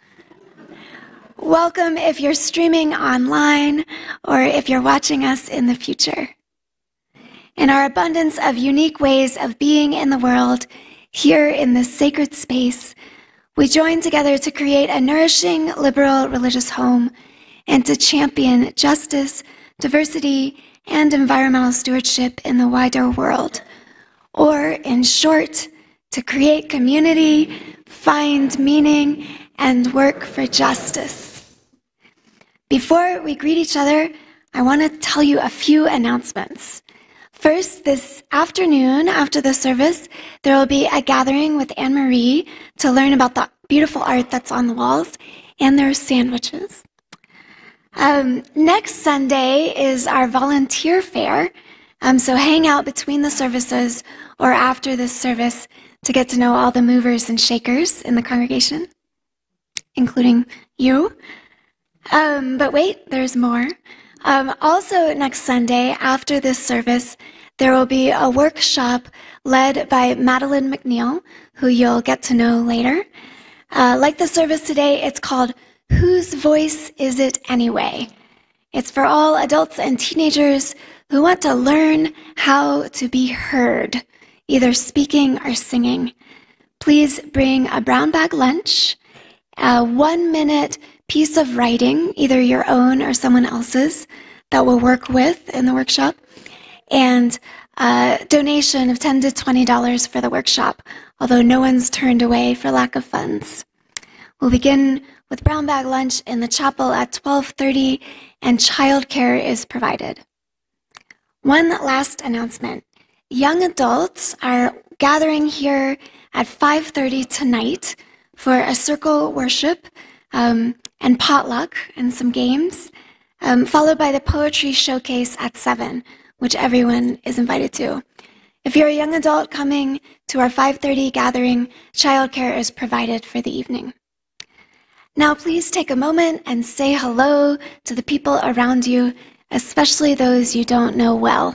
Welcome if you're streaming online or if you're watching us in the future. In our abundance of unique ways of being in the world, here in this sacred space, we join together to create a nourishing, liberal religious home and to champion justice, diversity, and environmental stewardship in the wider world. Or, in short, to create community, find meaning, and work for justice. Before we greet each other, I want to tell you a few announcements. First, this afternoon, after the service, there will be a gathering with Anne-Marie to learn about the beautiful art that's on the walls, and there's sandwiches. Um, next Sunday is our volunteer fair, um, so hang out between the services or after this service to get to know all the movers and shakers in the congregation, including you. Um, but wait, there's more. Um, also next Sunday, after this service, there will be a workshop led by Madeline McNeill, who you'll get to know later. Uh, like the service today, it's called Whose Voice Is It Anyway? It's for all adults and teenagers who want to learn how to be heard, either speaking or singing. Please bring a brown bag lunch, a one-minute piece of writing, either your own or someone else's, that we'll work with in the workshop, and a donation of ten to twenty dollars for the workshop, although no one's turned away for lack of funds. We'll begin with brown bag lunch in the chapel at twelve thirty, and childcare is provided. One last announcement. Young adults are gathering here at five thirty tonight for a circle worship um, and potluck and some games, um, followed by the poetry showcase at seven, which everyone is invited to. If you're a young adult coming to our five thirty gathering, childcare is provided for the evening. Now please take a moment and say hello to the people around you, especially those you don't know well.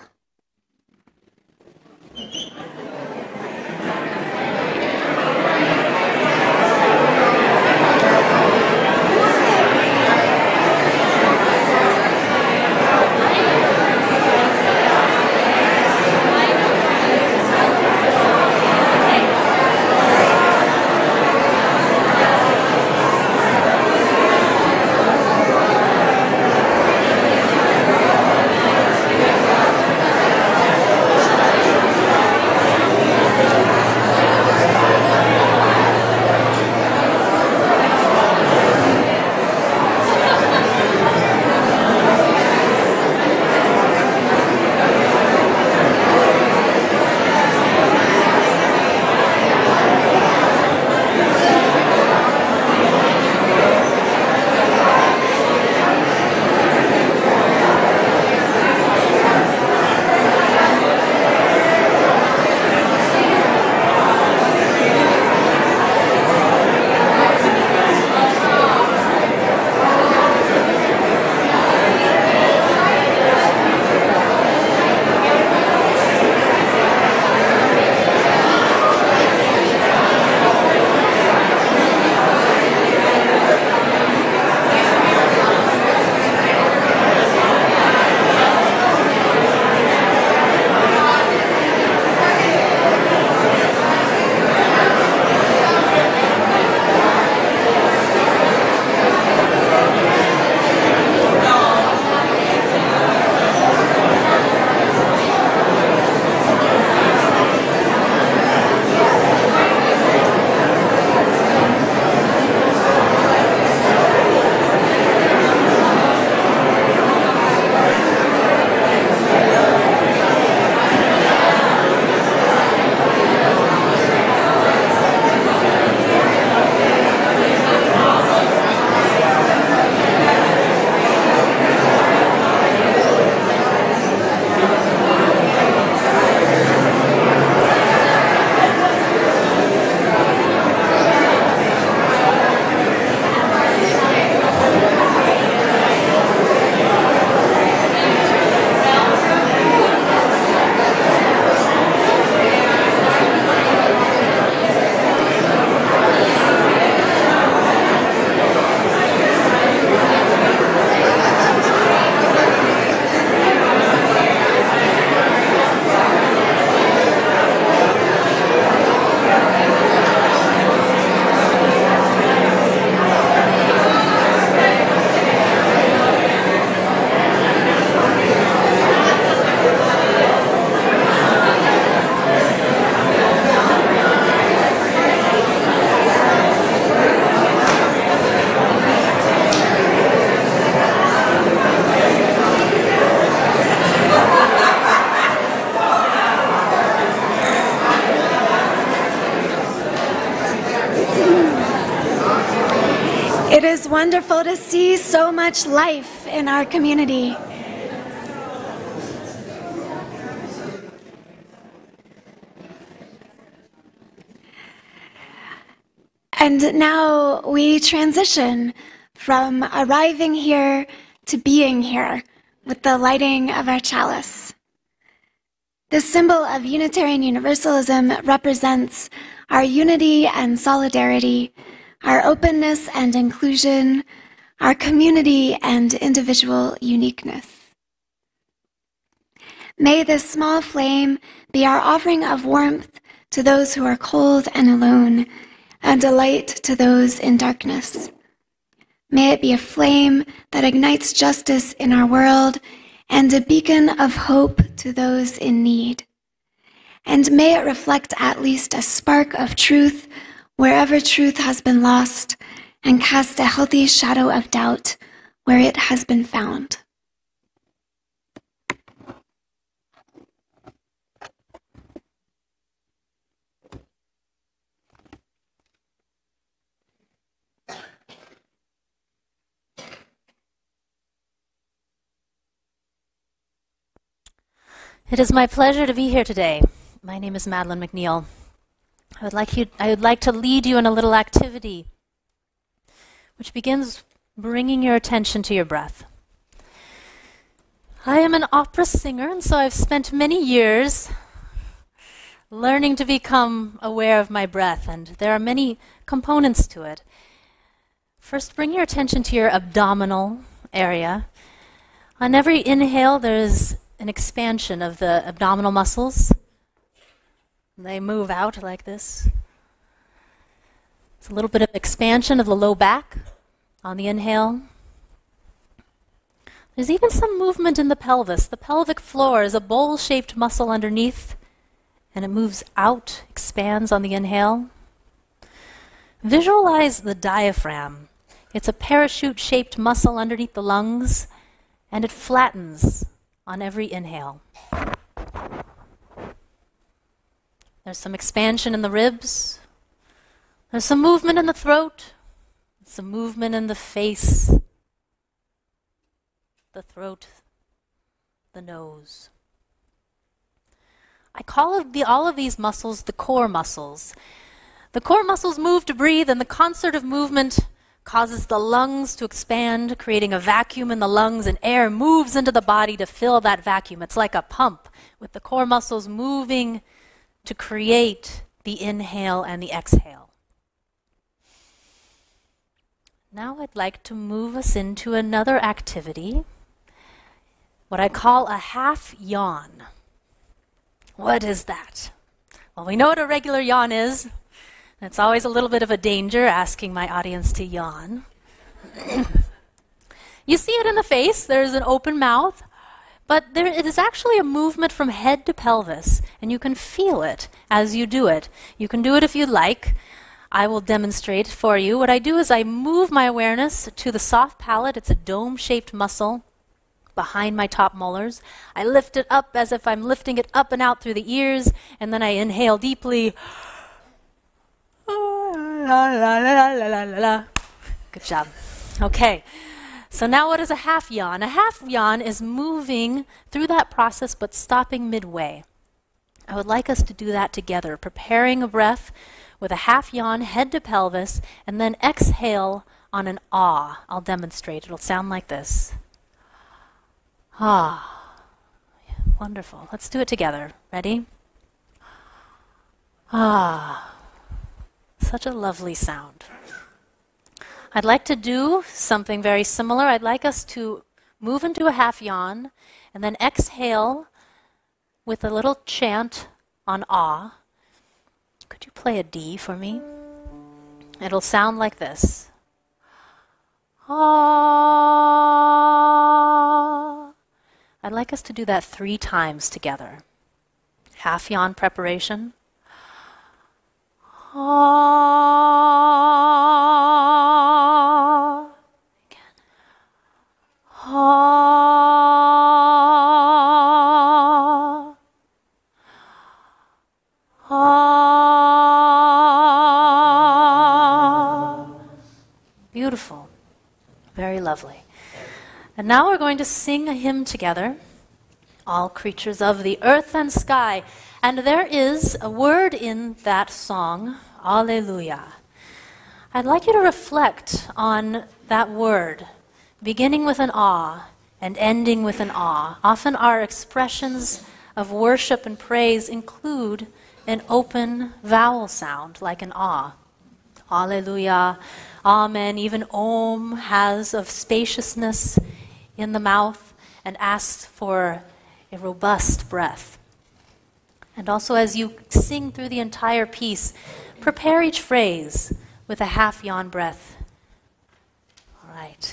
It is wonderful to see so much life in our community. And now we transition from arriving here to being here with the lighting of our chalice. The symbol of Unitarian Universalism represents our unity and solidarity, our openness and inclusion, our community and individual uniqueness. May this small flame be our offering of warmth to those who are cold and alone, and a light to those in darkness. May it be a flame that ignites justice in our world and a beacon of hope to those in need. And may it reflect at least a spark of truth wherever truth has been lost, and cast a healthy shadow of doubt where it has been found. It is my pleasure to be here today. My name is Madeline McNeill. I would like you, I would like to lead you in a little activity which begins bringing your attention to your breath. I am an opera singer, and so I've spent many years learning to become aware of my breath, and there are many components to it. First, bring your attention to your abdominal area. On every inhale, there is an expansion of the abdominal muscles. They move out like this. It's a little bit of expansion of the low back on the inhale. There's even some movement in the pelvis. The pelvic floor is a bowl-shaped muscle underneath, and it moves out, expands on the inhale. Visualize the diaphragm. It's a parachute-shaped muscle underneath the lungs, and it flattens on every inhale. There's some expansion in the ribs. There's some movement in the throat. Some movement in the face, the throat, the nose. I call the, all of these muscles the core muscles. The core muscles move to breathe, and the concert of movement causes the lungs to expand, creating a vacuum in the lungs, and air moves into the body to fill that vacuum. It's like a pump, with the core muscles moving to create the inhale and the exhale. Now I'd like to move us into another activity, what I call a half yawn. What is that? Well, we know what a regular yawn is. It's always a little bit of a danger asking my audience to yawn. You see it in the face. There's an open mouth. But there, it is actually a movement from head to pelvis, and you can feel it as you do it. You can do it if you'd like. I will demonstrate for you. What I do is I move my awareness to the soft palate. It's a dome-shaped muscle behind my top molars. I lift it up as if I'm lifting it up and out through the ears, and then I inhale deeply. La, la, la, la, la, la, la. Good job. Okay. So now what is a half yawn? A half yawn is moving through that process but stopping midway. I would like us to do that together, preparing a breath with a half yawn, head to pelvis, and then exhale on an ah. I'll demonstrate. It'll sound like this. Ah. Yeah, wonderful. Let's do it together. Ready? Ah. Such a lovely sound. I'd like to do something very similar. I'd like us to move into a half yawn and then exhale with a little chant on ah. Could you play a D for me? It'll sound like this. Ah. I'd like us to do that three times together. Half yawn preparation. Ah. Again. Ah. Ah. Beautiful. Very lovely. And now we're going to sing a hymn together, all creatures of the earth and sky. And there is a word in that song, Alleluia. I'd like you to reflect on that word, beginning with an ah and ending with an ah. Often our expressions of worship and praise include an open vowel sound, like an ah. Alleluia, amen. Even om has of spaciousness in the mouth and asks for a robust breath. And also as you sing through the entire piece, prepare each phrase with a half yawn breath. All right.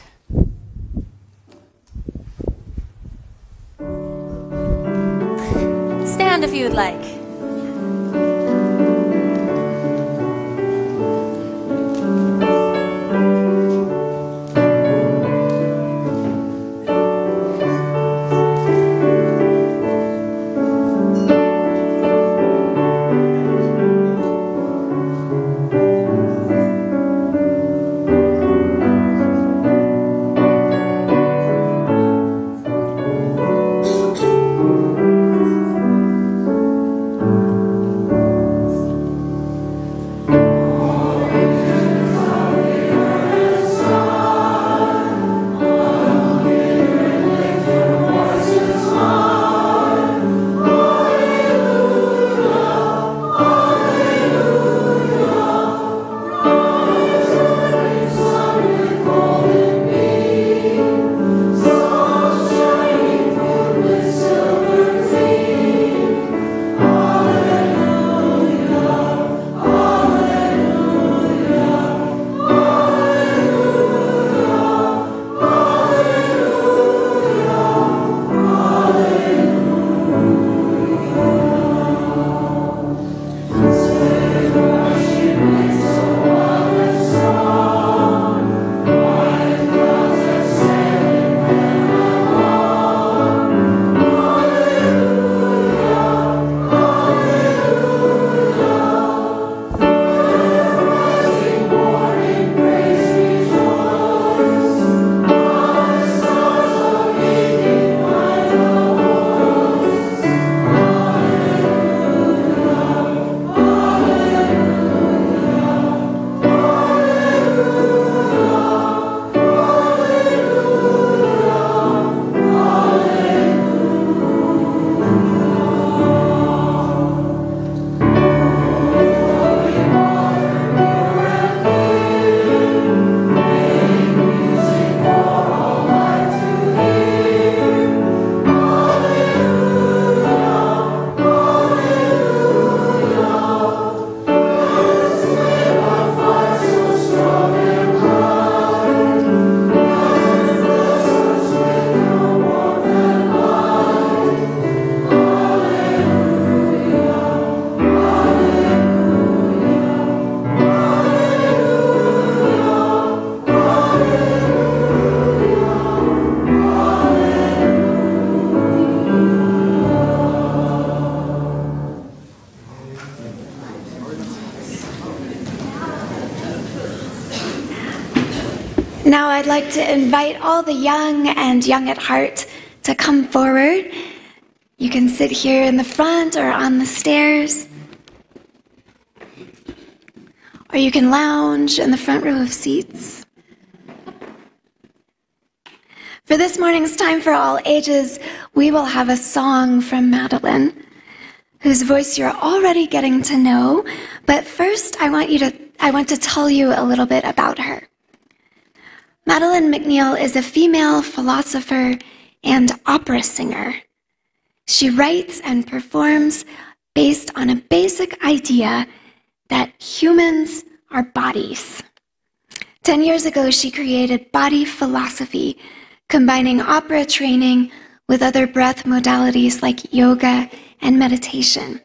Stand if you would like. Now I'd like to invite all the young and young at heart to come forward. You can sit here in the front or on the stairs, or you can lounge in the front row of seats. For this morning's Time for All Ages, we will have a song from Madeline, whose voice you're already getting to know, but first I want you to I want to tell you a little bit about her. Madeline McNeill is a female philosopher and opera singer. She writes and performs based on a basic idea that humans are bodies. Ten years ago, she created Body Philosophy, combining opera training with other breath modalities like yoga and meditation.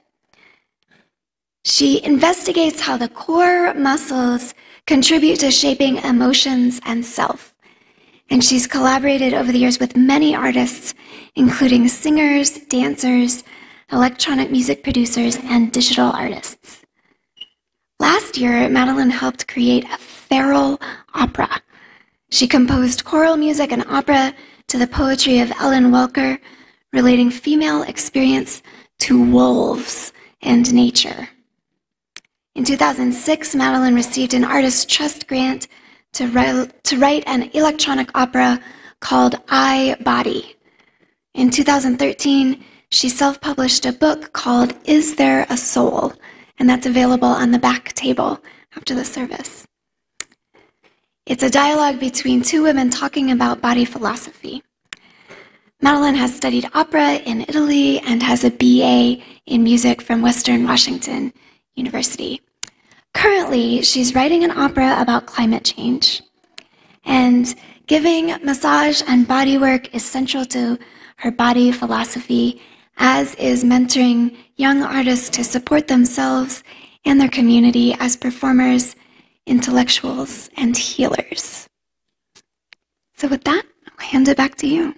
She investigates how the core muscles contribute to shaping emotions and self. And she's collaborated over the years with many artists, including singers, dancers, electronic music producers, and digital artists. Last year, Madeline helped create a feral opera. She composed choral music and opera to the poetry of Ellen Welker, relating female experience to wolves and nature. In two thousand six, Madeline received an Artist Trust grant to write, to write an electronic opera called I, Body. In two thousand thirteen, she self-published a book called Is There a Soul? And that's available on the back table after the service. It's a dialogue between two women talking about body philosophy. Madeline has studied opera in Italy and has a B A in music from Western Washington University. Currently, she's writing an opera about climate change. And giving massage and body work is central to her body philosophy, as is mentoring young artists to support themselves and their community as performers, intellectuals, and healers. So with that, I'll hand it back to you.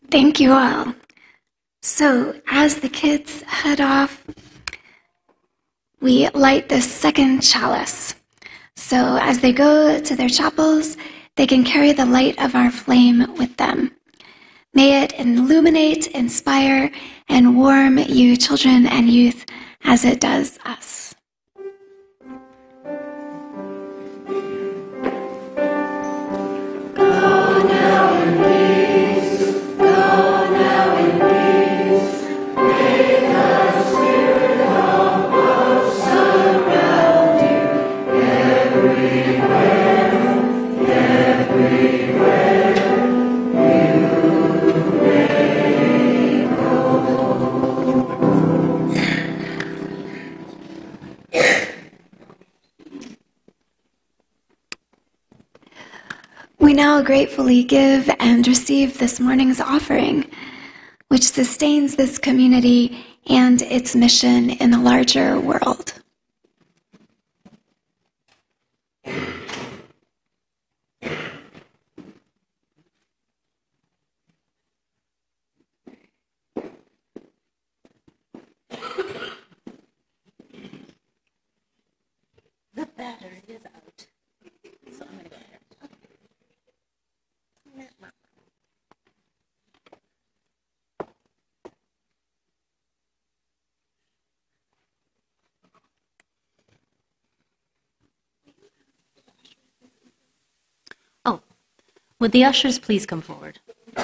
Thank you all. So as the kids head off, we light the second chalice. So as they go to their chapels, they can carry the light of our flame with them. May it illuminate, inspire, and warm you children and youth as it does us. We now gratefully give and receive this morning's offering, which sustains this community and its mission in the larger world. The battery is out. So I'm going to go ahead. Oh, would the ushers please come forward?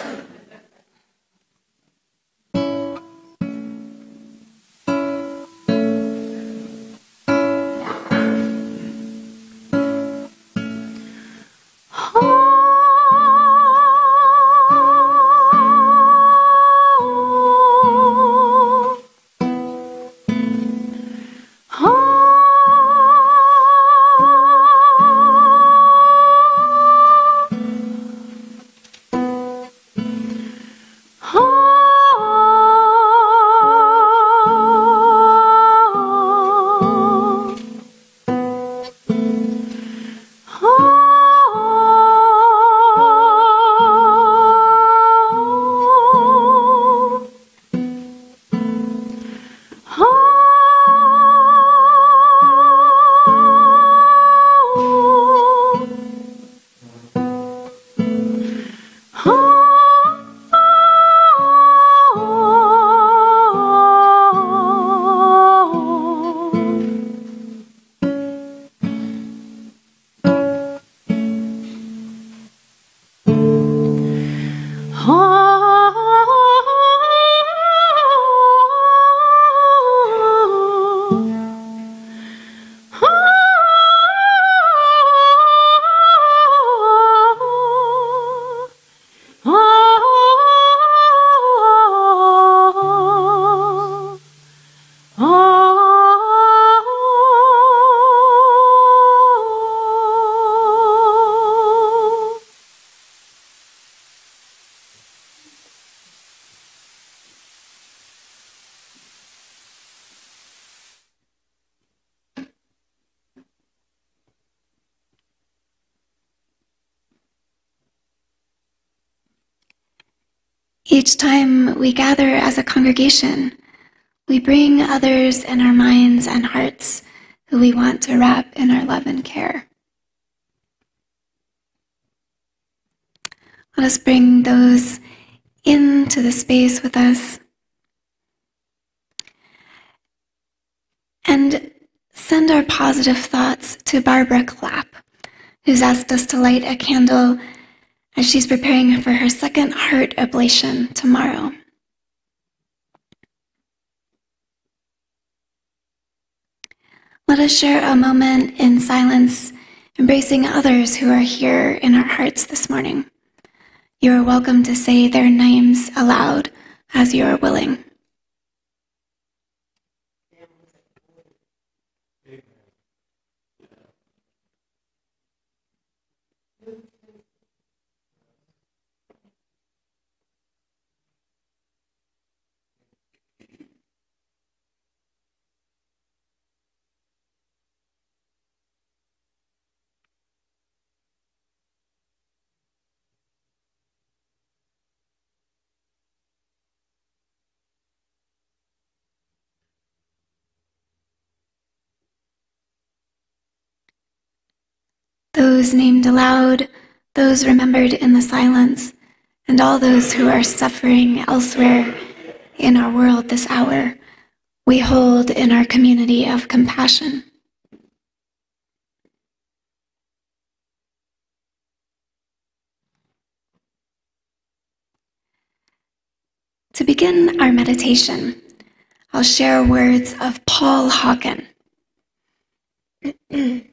Each time we gather as a congregation, we bring others in our minds and hearts who we want to wrap in our love and care. Let us bring those into the space with us and send our positive thoughts to Barbara Clapp, who's asked us to light a candle as she's preparing for her second heart ablation tomorrow. Let us share a moment in silence, embracing others who are here in our hearts this morning. You are welcome to say their names aloud as you are willing. those named aloud, those remembered in the silence, and all those who are suffering elsewhere in our world this hour, we hold in our community of compassion. To begin our meditation, I'll share words of Paul Hawken. The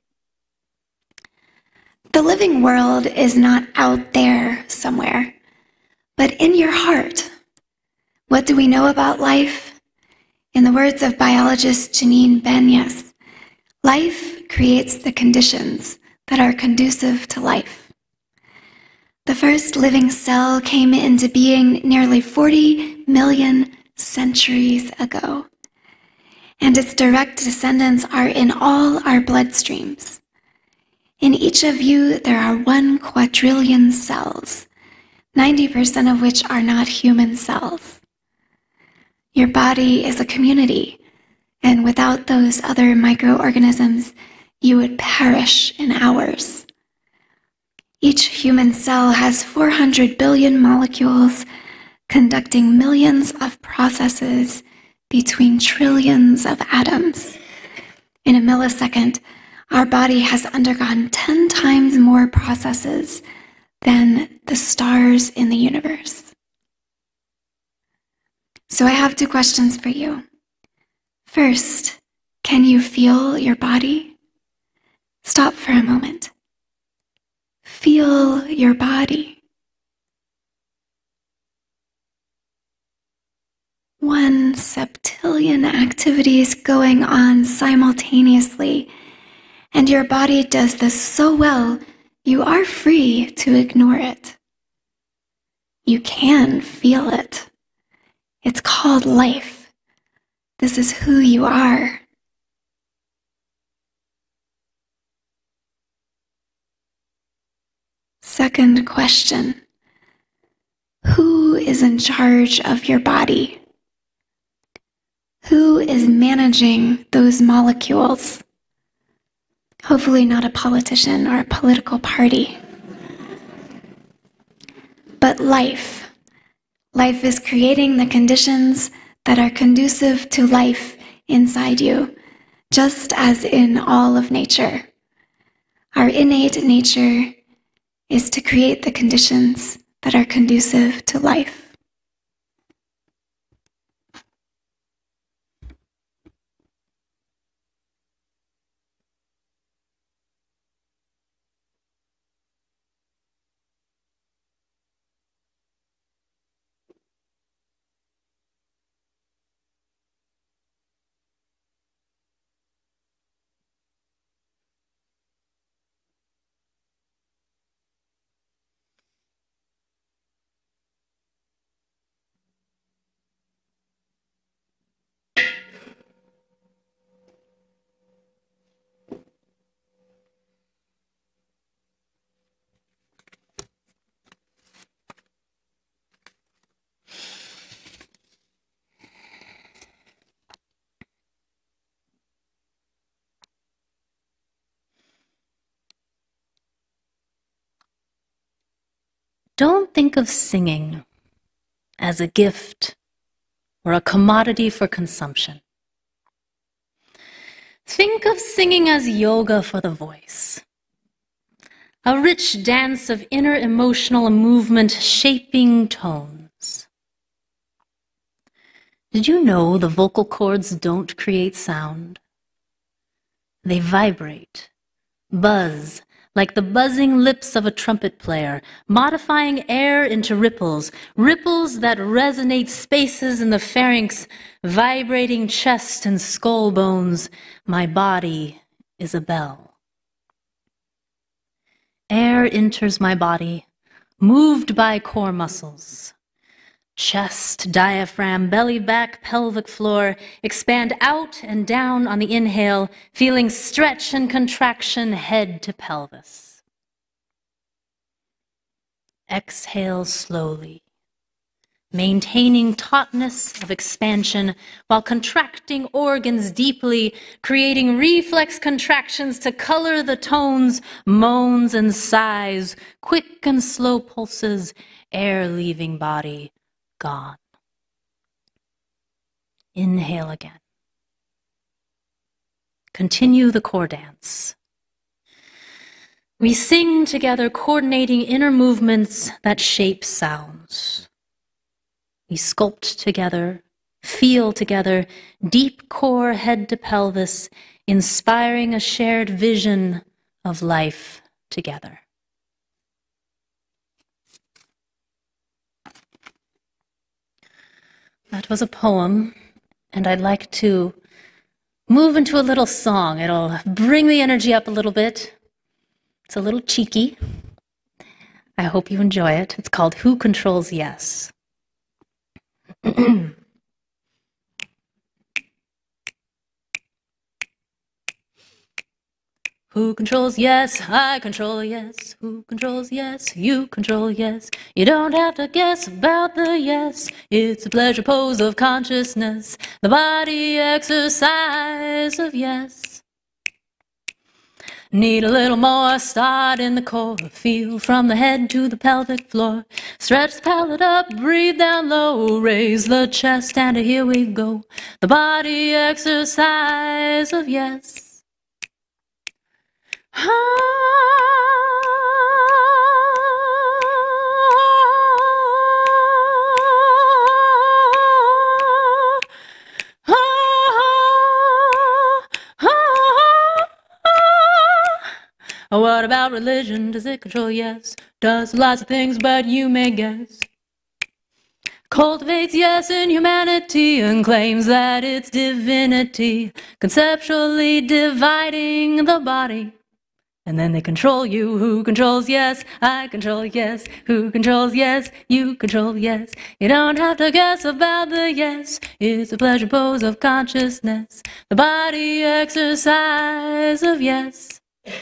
living world is not out there somewhere, but in your heart. What do we know about life? In the words of biologist Janine Benyus, life creates the conditions that are conducive to life. The first living cell came into being nearly forty million centuries ago, and its direct descendants are in all our bloodstreams. In each of you, there are one quadrillion cells, ninety percent of which are not human cells. Your body is a community, and without those other microorganisms, you would perish in hours. Each human cell has four hundred billion molecules conducting millions of processes between trillions of atoms. In a millisecond, our body has undergone ten times more processes than the stars in the universe. So I have two questions for you. First, can you feel your body? Stop for a moment. Feel your body. One septillion activities going on simultaneously, and your body does this so well, you are free to ignore it. You can feel it. It's called life. This is who you are. Second question. Who is in charge of your body? Who is managing those molecules? Hopefully not a politician or a political party. But life. Life is creating the conditions that are conducive to life inside you, just as in all of nature. Our innate nature is to create the conditions that are conducive to life. Don't think of singing as a gift or a commodity for consumption. Think of singing as yoga for the voice, a rich dance of inner emotional movement shaping tones. Did you know the vocal cords don't create sound? They vibrate, buzz, like the buzzing lips of a trumpet player, modifying air into ripples, ripples that resonate spaces in the pharynx, vibrating chest and skull bones. My body is a bell. Air enters my body, moved by core muscles. Chest, diaphragm, belly, back, pelvic floor expand out and down on the inhale, feeling stretch and contraction head to pelvis. Exhale slowly, maintaining tautness of expansion while contracting organs deeply, creating reflex contractions to color the tones, moans and sighs, quick and slow pulses, air leaving body, gone. Inhale again. Continue the core dance. We sing together, coordinating inner movements that shape sounds. We sculpt together, feel together, deep core head to pelvis, inspiring a shared vision of life together. That was a poem, and I'd like to move into a little song. It'll bring the energy up a little bit. It's a little cheeky. I hope you enjoy it. It's called Who Controls Yes? Who controls yes? I control yes. Who controls yes? You control yes. You don't have to guess about the yes. It's a pleasure pose of consciousness, the body exercise of yes. Need a little more, start in the core, feel from the head to the pelvic floor. Stretch the palate up, breathe down low, raise the chest, and here we go. The body exercise of yes. What about religion? Does it control? Yes. Does lots of things, but you may guess. Cultivates yes in humanity and claims that it's divinity, conceptually dividing the body. And then they control you. Who controls yes? I control yes. Who controls yes? You control yes. You don't have to guess about the yes. It's a pleasure pose of consciousness, the body exercise of yes.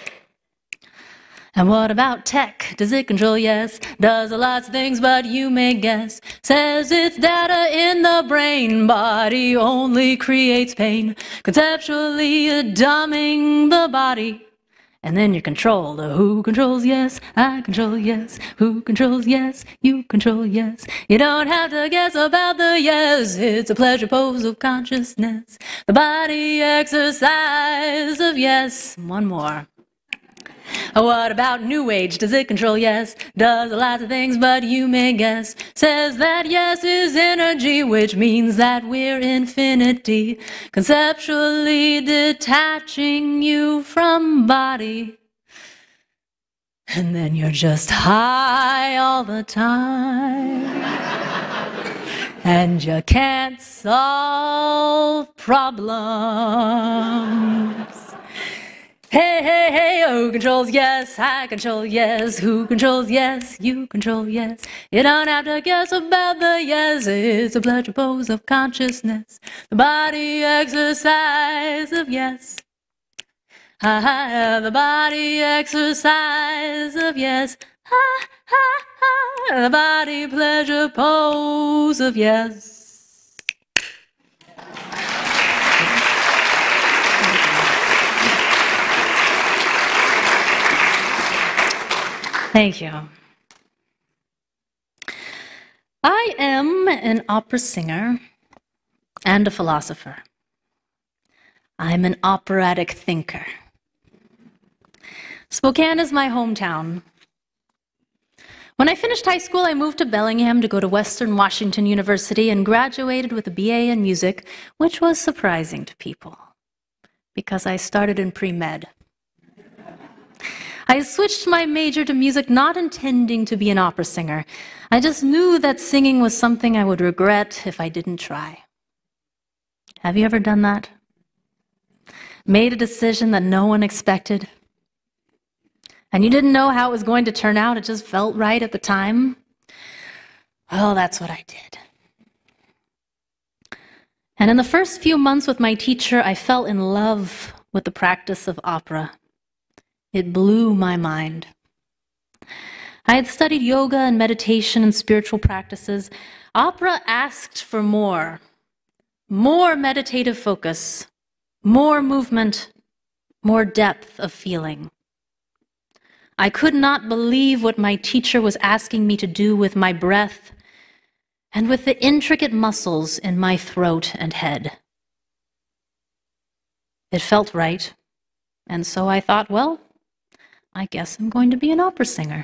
And what about tech? Does it control? Yes. Does lots of things, but you may guess. Says it's data in the brain. Body only creates pain. Conceptually dumbing the body. And then you're controlled. Who controls? Yes. I control yes. Who controls? Yes. You control yes. You don't have to guess about the yes. It's a pleasure pose of consciousness, the body exercise of yes. One more. What about New Age? Does it control? Yes. Does lots of things, but you may guess. Says that yes is energy, which means that we're infinity. Conceptually detaching you from body. And then you're just high all the time. And you can't solve problems. Hey, hey, hey, who controls? Yes, I control yes. Who controls? Yes, you control yes. You don't have to guess about the yes. It's a pleasure pose of consciousness, the body exercise of yes. Ha ha, the body exercise of yes. Ha ha ha, the body pleasure pose of yes. Thank you. I am an opera singer and a philosopher. I'm an operatic thinker. Spokane is my hometown. When I finished high school, I moved to Bellingham to go to Western Washington University and graduated with a B A in music, which was surprising to people because I started in pre-med. I switched my major to music not intending to be an opera singer. I just knew that singing was something I would regret if I didn't try. Have you ever done that? Made a decision that no one expected? And you didn't know how it was going to turn out, it just felt right at the time? Well, that's what I did. And in the first few months with my teacher, I fell in love with the practice of opera. It blew my mind. I had studied yoga and meditation and spiritual practices. Opera asked for more, more meditative focus, more movement, more depth of feeling. I could not believe what my teacher was asking me to do with my breath and with the intricate muscles in my throat and head. It felt right, and so I thought, well, I guess I'm going to be an opera singer.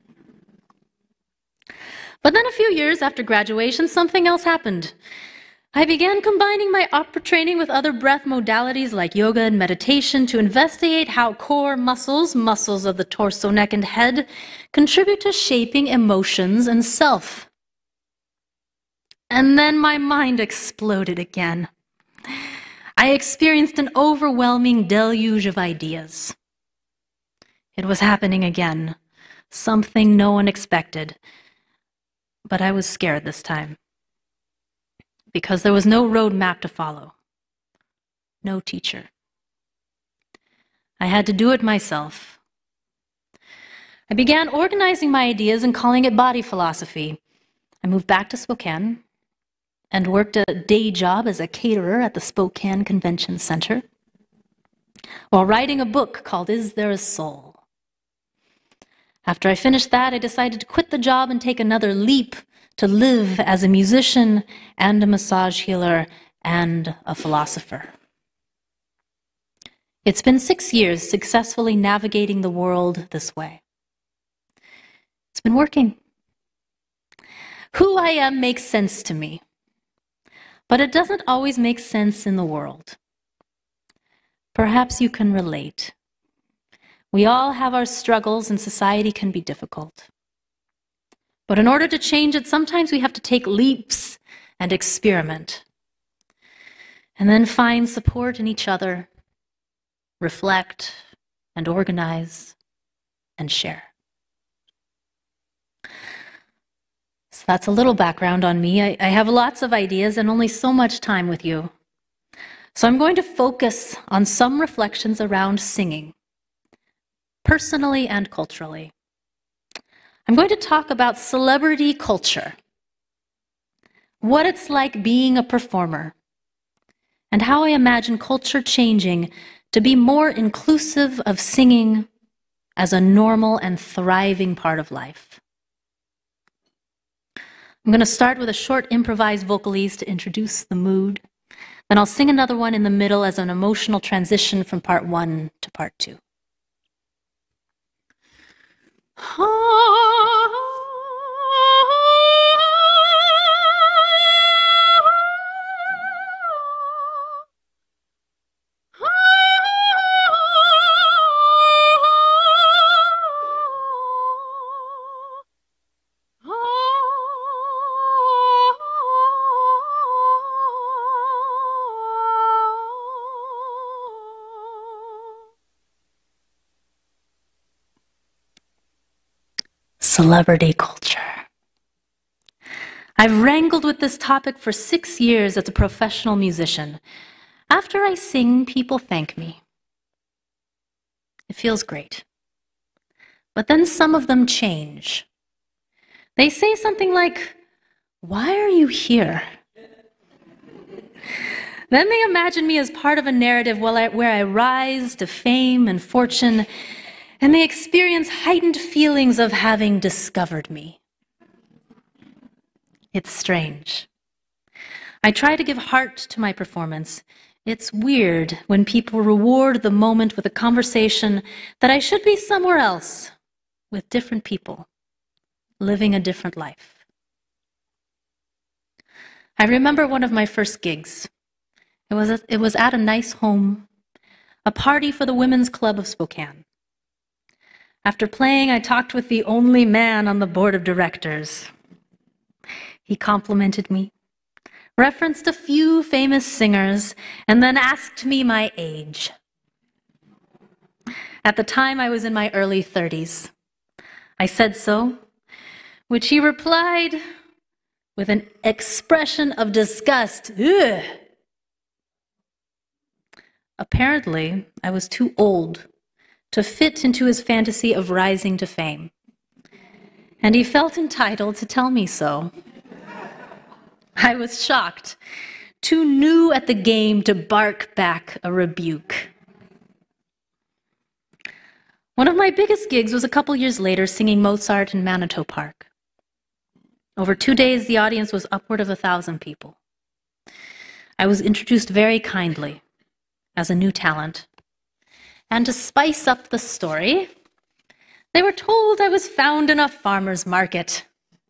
But then a few years after graduation, something else happened. I began combining my opera training with other breath modalities like yoga and meditation to investigate how core muscles, muscles of the torso, neck, and head, contribute to shaping emotions and self. And then my mind exploded again. I experienced an overwhelming deluge of ideas. It was happening again, something no one expected. But I was scared this time, because there was no roadmap to follow, no teacher. I had to do it myself. I began organizing my ideas and calling it body philosophy. I moved back to Spokane and worked a day job as a caterer at the Spokane Convention Center while writing a book called Is There a Soul? After I finished that, I decided to quit the job and take another leap to live as a musician and a massage healer and a philosopher. It's been six years successfully navigating the world this way. It's been working. Who I am makes sense to me, but it doesn't always make sense in the world. Perhaps you can relate. We all have our struggles, and society can be difficult. But in order to change it, sometimes we have to take leaps and experiment, and then find support in each other, reflect and organize and share. So that's a little background on me. I, I have lots of ideas and only so much time with you. So I'm going to focus on some reflections around singing, personally and culturally. I'm going to talk about celebrity culture, what it's like being a performer, and how I imagine culture changing to be more inclusive of singing as a normal and thriving part of life. I'm going to start with a short improvised vocalese to introduce the mood. Then I'll sing another one in the middle as an emotional transition from part one to part two. Celebrity culture. I've wrangled with this topic for six years as a professional musician. After I sing, people thank me. It feels great. But then some of them change. They say something like, "Why are you here?" Then they imagine me as part of a narrative where I rise to fame and fortune, and they experience heightened feelings of having discovered me. It's strange. I try to give heart to my performance. It's weird when people reward the moment with a conversation that I should be somewhere else, with different people, living a different life. I remember one of my first gigs. It was, a, it was at a nice home, a party for the Women's Club of Spokane. After playing, I talked with the only man on the board of directors. He complimented me, referenced a few famous singers, and then asked me my age. At the time, I was in my early thirties. I said so, which he replied with an expression of disgust. Ugh. Apparently, I was too old to fit into his fantasy of rising to fame, and he felt entitled to tell me so. I was shocked, too new at the game to bark back a rebuke. One of my biggest gigs was a couple years later singing Mozart in Manitou Park. Over two days, the audience was upward of a thousand people. I was introduced very kindly as a new talent. And to spice up the story, they were told I was found in a farmer's market.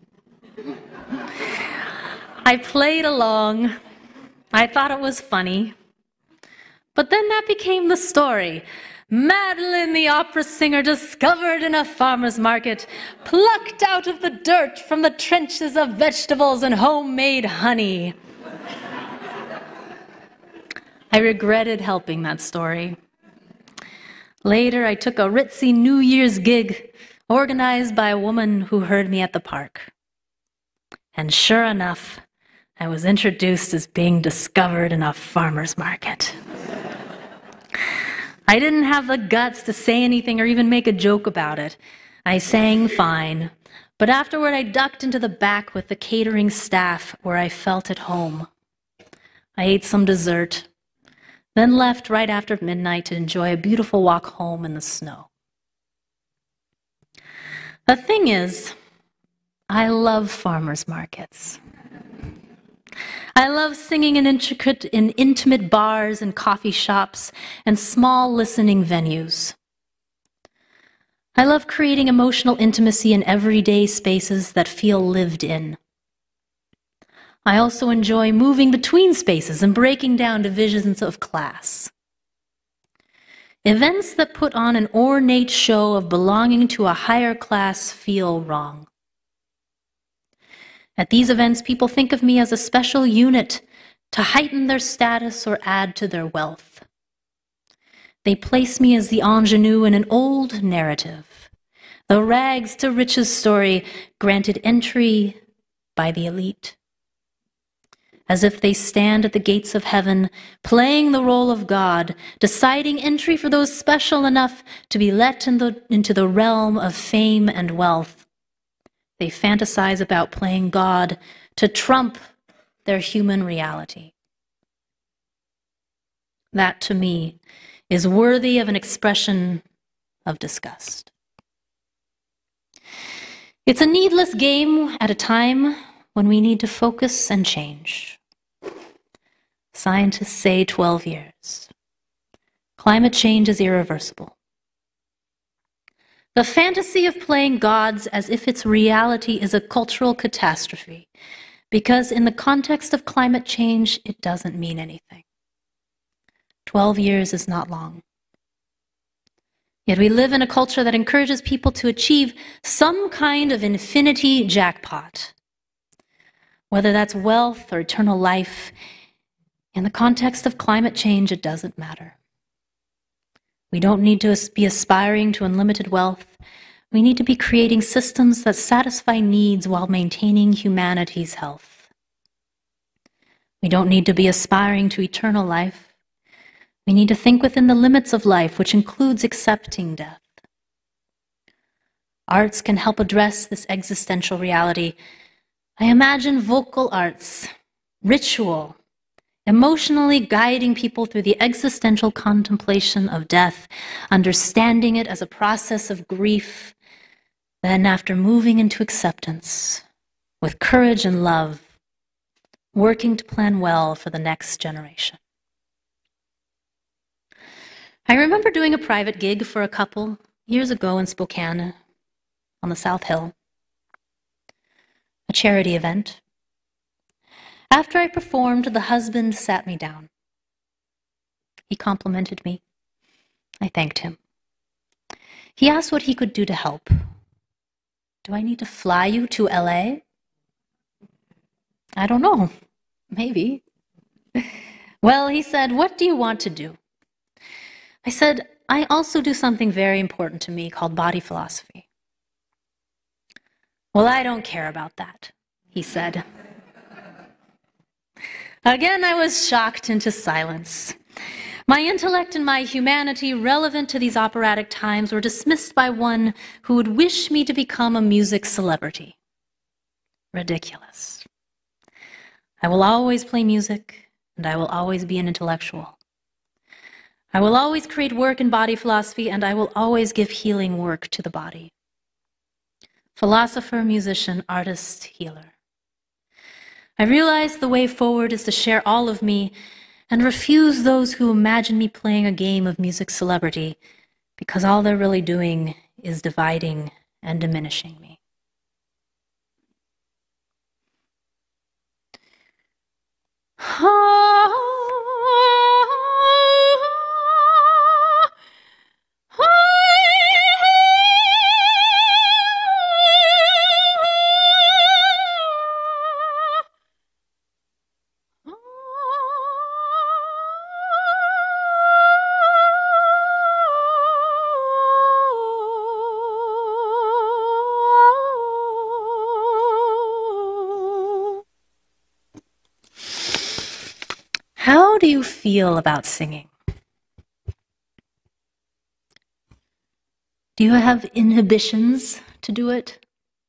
I played along. I thought it was funny. But then that became the story. Madeline, the opera singer, discovered in a farmer's market, plucked out of the dirt from the trenches of vegetables and homemade honey. I regretted helping that story. Later, I took a ritzy New Year's gig organized by a woman who heard me at the park. And sure enough, I was introduced as being discovered in a farmer's market. I didn't have the guts to say anything or even make a joke about it. I sang fine, but afterward I ducked into the back with the catering staff where I felt at home. I ate some dessert, then left right after midnight to enjoy a beautiful walk home in the snow. The thing is, I love farmers markets. I love singing in intricate, in intimate bars and coffee shops and small listening venues. I love creating emotional intimacy in everyday spaces that feel lived in. I also enjoy moving between spaces and breaking down divisions of class. Events that put on an ornate show of belonging to a higher class feel wrong. At these events, people think of me as a special unit to heighten their status or add to their wealth. They place me as the ingenue in an old narrative, the rags to riches story granted entry by the elite. As if they stand at the gates of heaven, playing the role of God, deciding entry for those special enough to be let in the, into the realm of fame and wealth. They fantasize about playing God to trump their human reality. That, to me, is worthy of an expression of disgust. It's a needless game at a time when we need to focus and change. Scientists say twelve years. Climate change is irreversible. The fantasy of playing gods as if its reality is a cultural catastrophe, because in the context of climate change, it doesn't mean anything. Twelve years is not long. Yet we live in a culture that encourages people to achieve some kind of infinity jackpot. Whether that's wealth or eternal life, in the context of climate change, it doesn't matter. We don't need to be aspiring to unlimited wealth. We need to be creating systems that satisfy needs while maintaining humanity's health. We don't need to be aspiring to eternal life. We need to think within the limits of life, which includes accepting death. Arts can help address this existential reality. I imagine vocal arts, ritual, emotionally guiding people through the existential contemplation of death, understanding it as a process of grief, then after moving into acceptance, with courage and love, working to plan well for the next generation. I remember doing a private gig for a couple years ago in Spokane on the South Hill, a charity event. After I performed, the husband sat me down. He complimented me. I thanked him. He asked what he could do to help. Do I need to fly you to L A? I don't know. Maybe. Well, he said, what do you want to do? I said, I also do something very important to me called body philosophy. Well, I don't care about that, he said. Again, I was shocked into silence. My intellect and my humanity relevant to these operatic times were dismissed by one who would wish me to become a music celebrity. Ridiculous. I will always play music, and I will always be an intellectual. I will always create work in body philosophy, and I will always give healing work to the body. Philosopher, musician, artist, healer. I realize the way forward is to share all of me and refuse those who imagine me playing a game of music celebrity, because all they're really doing is dividing and diminishing me. How do you feel about singing? Do you have inhibitions to do it?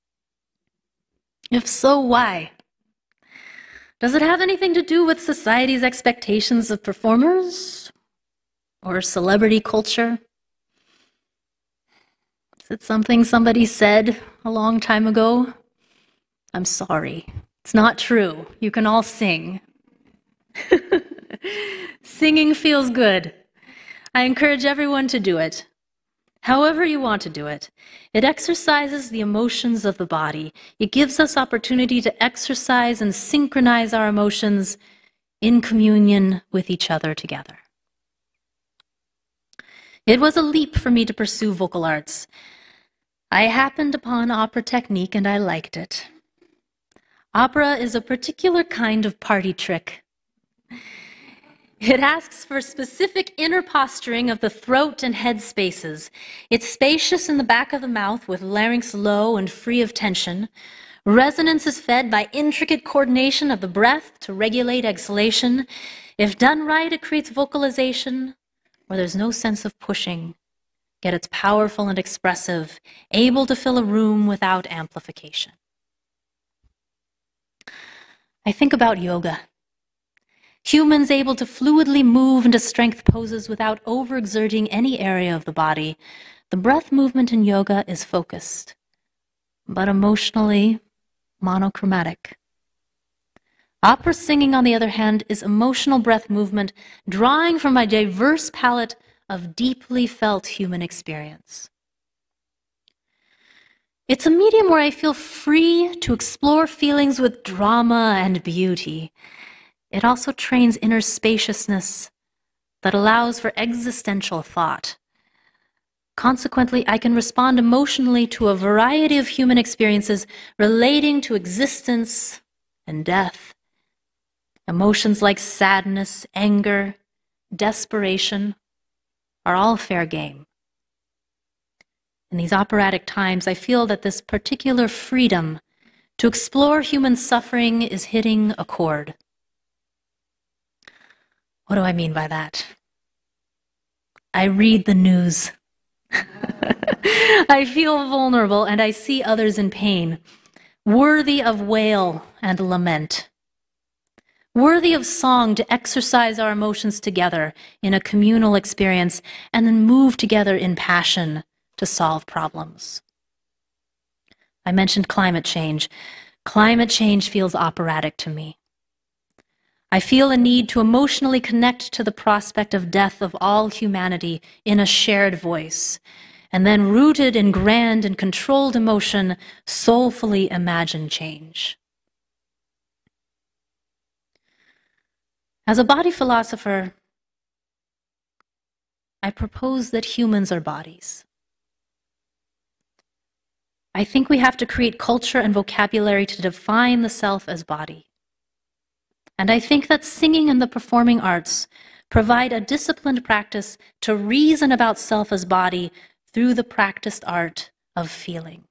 If so, why? Does it have anything to do with society's expectations of performers? Or celebrity culture? Is it something somebody said a long time ago? I'm sorry. It's not true. You can all sing. Singing feels good. I encourage everyone to do it. However you want to do it. It exercises the emotions of the body. It gives us opportunity to exercise and synchronize our emotions in communion with each other together. It was a leap for me to pursue vocal arts. I happened upon opera technique and I liked it. Opera is a particular kind of party trick. It asks for specific inner posturing of the throat and head spaces. It's spacious in the back of the mouth with larynx low and free of tension. Resonance is fed by intricate coordination of the breath to regulate exhalation. If done right, it creates vocalization where there's no sense of pushing. Yet it's powerful and expressive, able to fill a room without amplification. I think about yoga. Humans able to fluidly move into strength poses without overexerting any area of the body. The breath movement in yoga is focused, but emotionally monochromatic. Opera singing, on the other hand, is emotional breath movement, drawing from a diverse palette of deeply felt human experience. It's a medium where I feel free to explore feelings with drama and beauty. It also trains inner spaciousness that allows for existential thought. Consequently, I can respond emotionally to a variety of human experiences relating to existence and death. Emotions like sadness, anger, desperation are all fair game. In these operatic times, I feel that this particular freedom to explore human suffering is hitting a chord. What do I mean by that? I read the news. I feel vulnerable and I see others in pain, worthy of wail and lament, worthy of song to exercise our emotions together in a communal experience and then move together in passion to solve problems. I mentioned climate change. Climate change feels operatic to me. I feel a need to emotionally connect to the prospect of death of all humanity in a shared voice, and then rooted in grand and controlled emotion, soulfully imagine change. As a body philosopher, I propose that humans are bodies. I think we have to create culture and vocabulary to define the self as body. And I think that singing and the performing arts provide a disciplined practice to reason about self as body through the practiced art of feeling.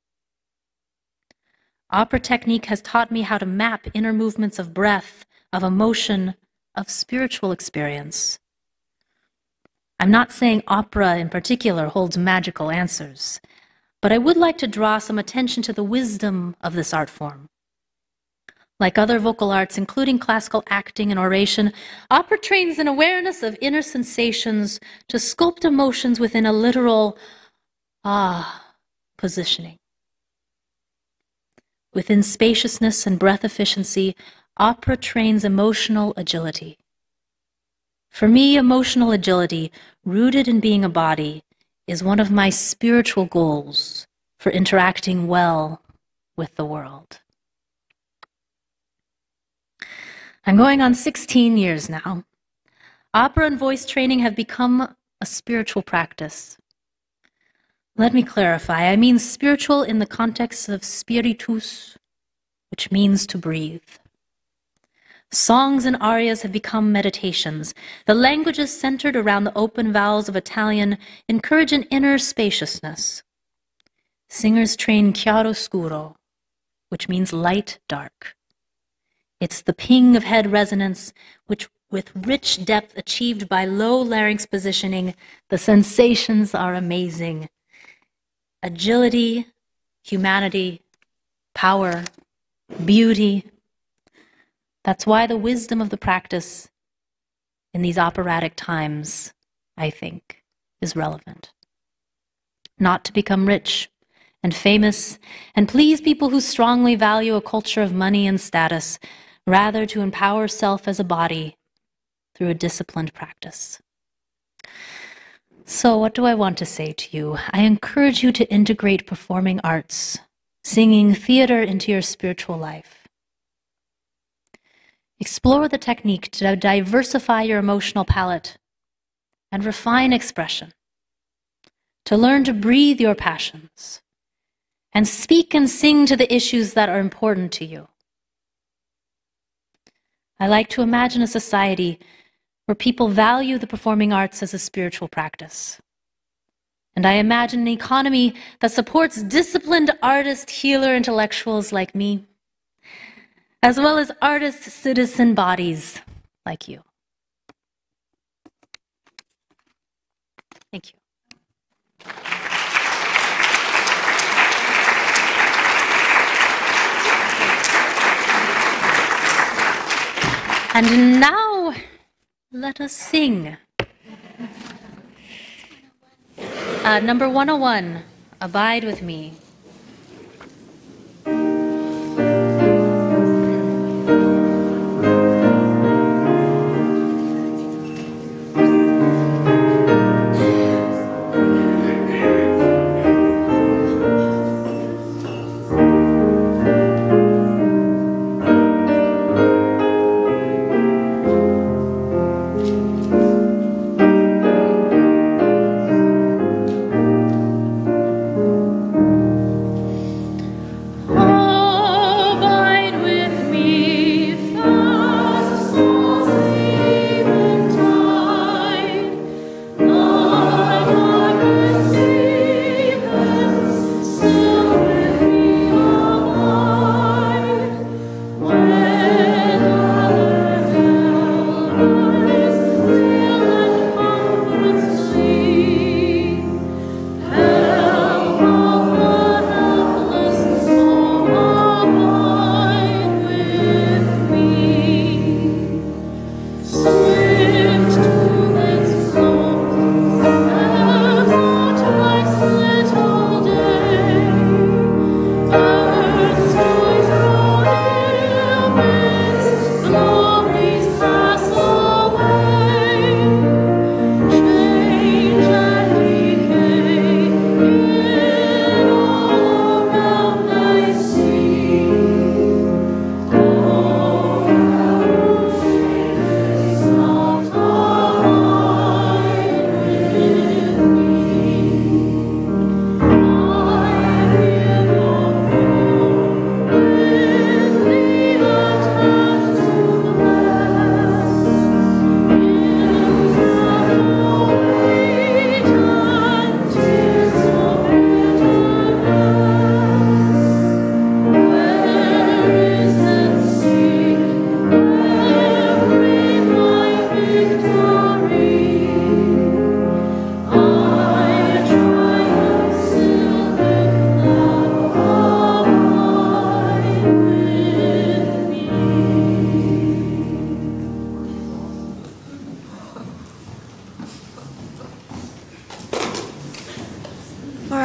Opera technique has taught me how to map inner movements of breath, of emotion, of spiritual experience. I'm not saying opera in particular holds magical answers, but I would like to draw some attention to the wisdom of this art form. Like other vocal arts, including classical acting and oration, opera trains an awareness of inner sensations to sculpt emotions within a literal ah positioning. Within spaciousness and breath efficiency, opera trains emotional agility. For me, emotional agility, rooted in being a body, is one of my spiritual goals for interacting well with the world. I'm going on sixteen years now. Opera and voice training have become a spiritual practice. Let me clarify. I mean spiritual in the context of spiritus, which means to breathe. Songs and arias have become meditations. The languages centered around the open vowels of Italian encourage an inner spaciousness. Singers train chiaroscuro, which means light dark. It's the ping of head resonance, which with rich depth achieved by low larynx positioning, the sensations are amazing. Agility, humanity, power, beauty. That's why the wisdom of the practice in these operatic times, I think, is relevant. Not to become rich and famous and please people who strongly value a culture of money and status, rather to empower self as a body through a disciplined practice. So what do I want to say to you? I encourage you to integrate performing arts, singing, theater into your spiritual life. Explore the technique to diversify your emotional palette and refine expression, to learn to breathe your passions, and speak and sing to the issues that are important to you. I like to imagine a society where people value the performing arts as a spiritual practice. And I imagine an economy that supports disciplined artist, healer, intellectuals like me, as well as artist, citizen bodies like you. Thank you. And now, let us sing. Uh, number one oh one, Abide With Me.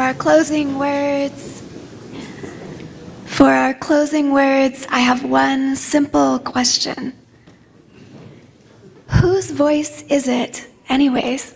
our closing words, for our closing words, I have one simple question. Whose voice is it, anyways?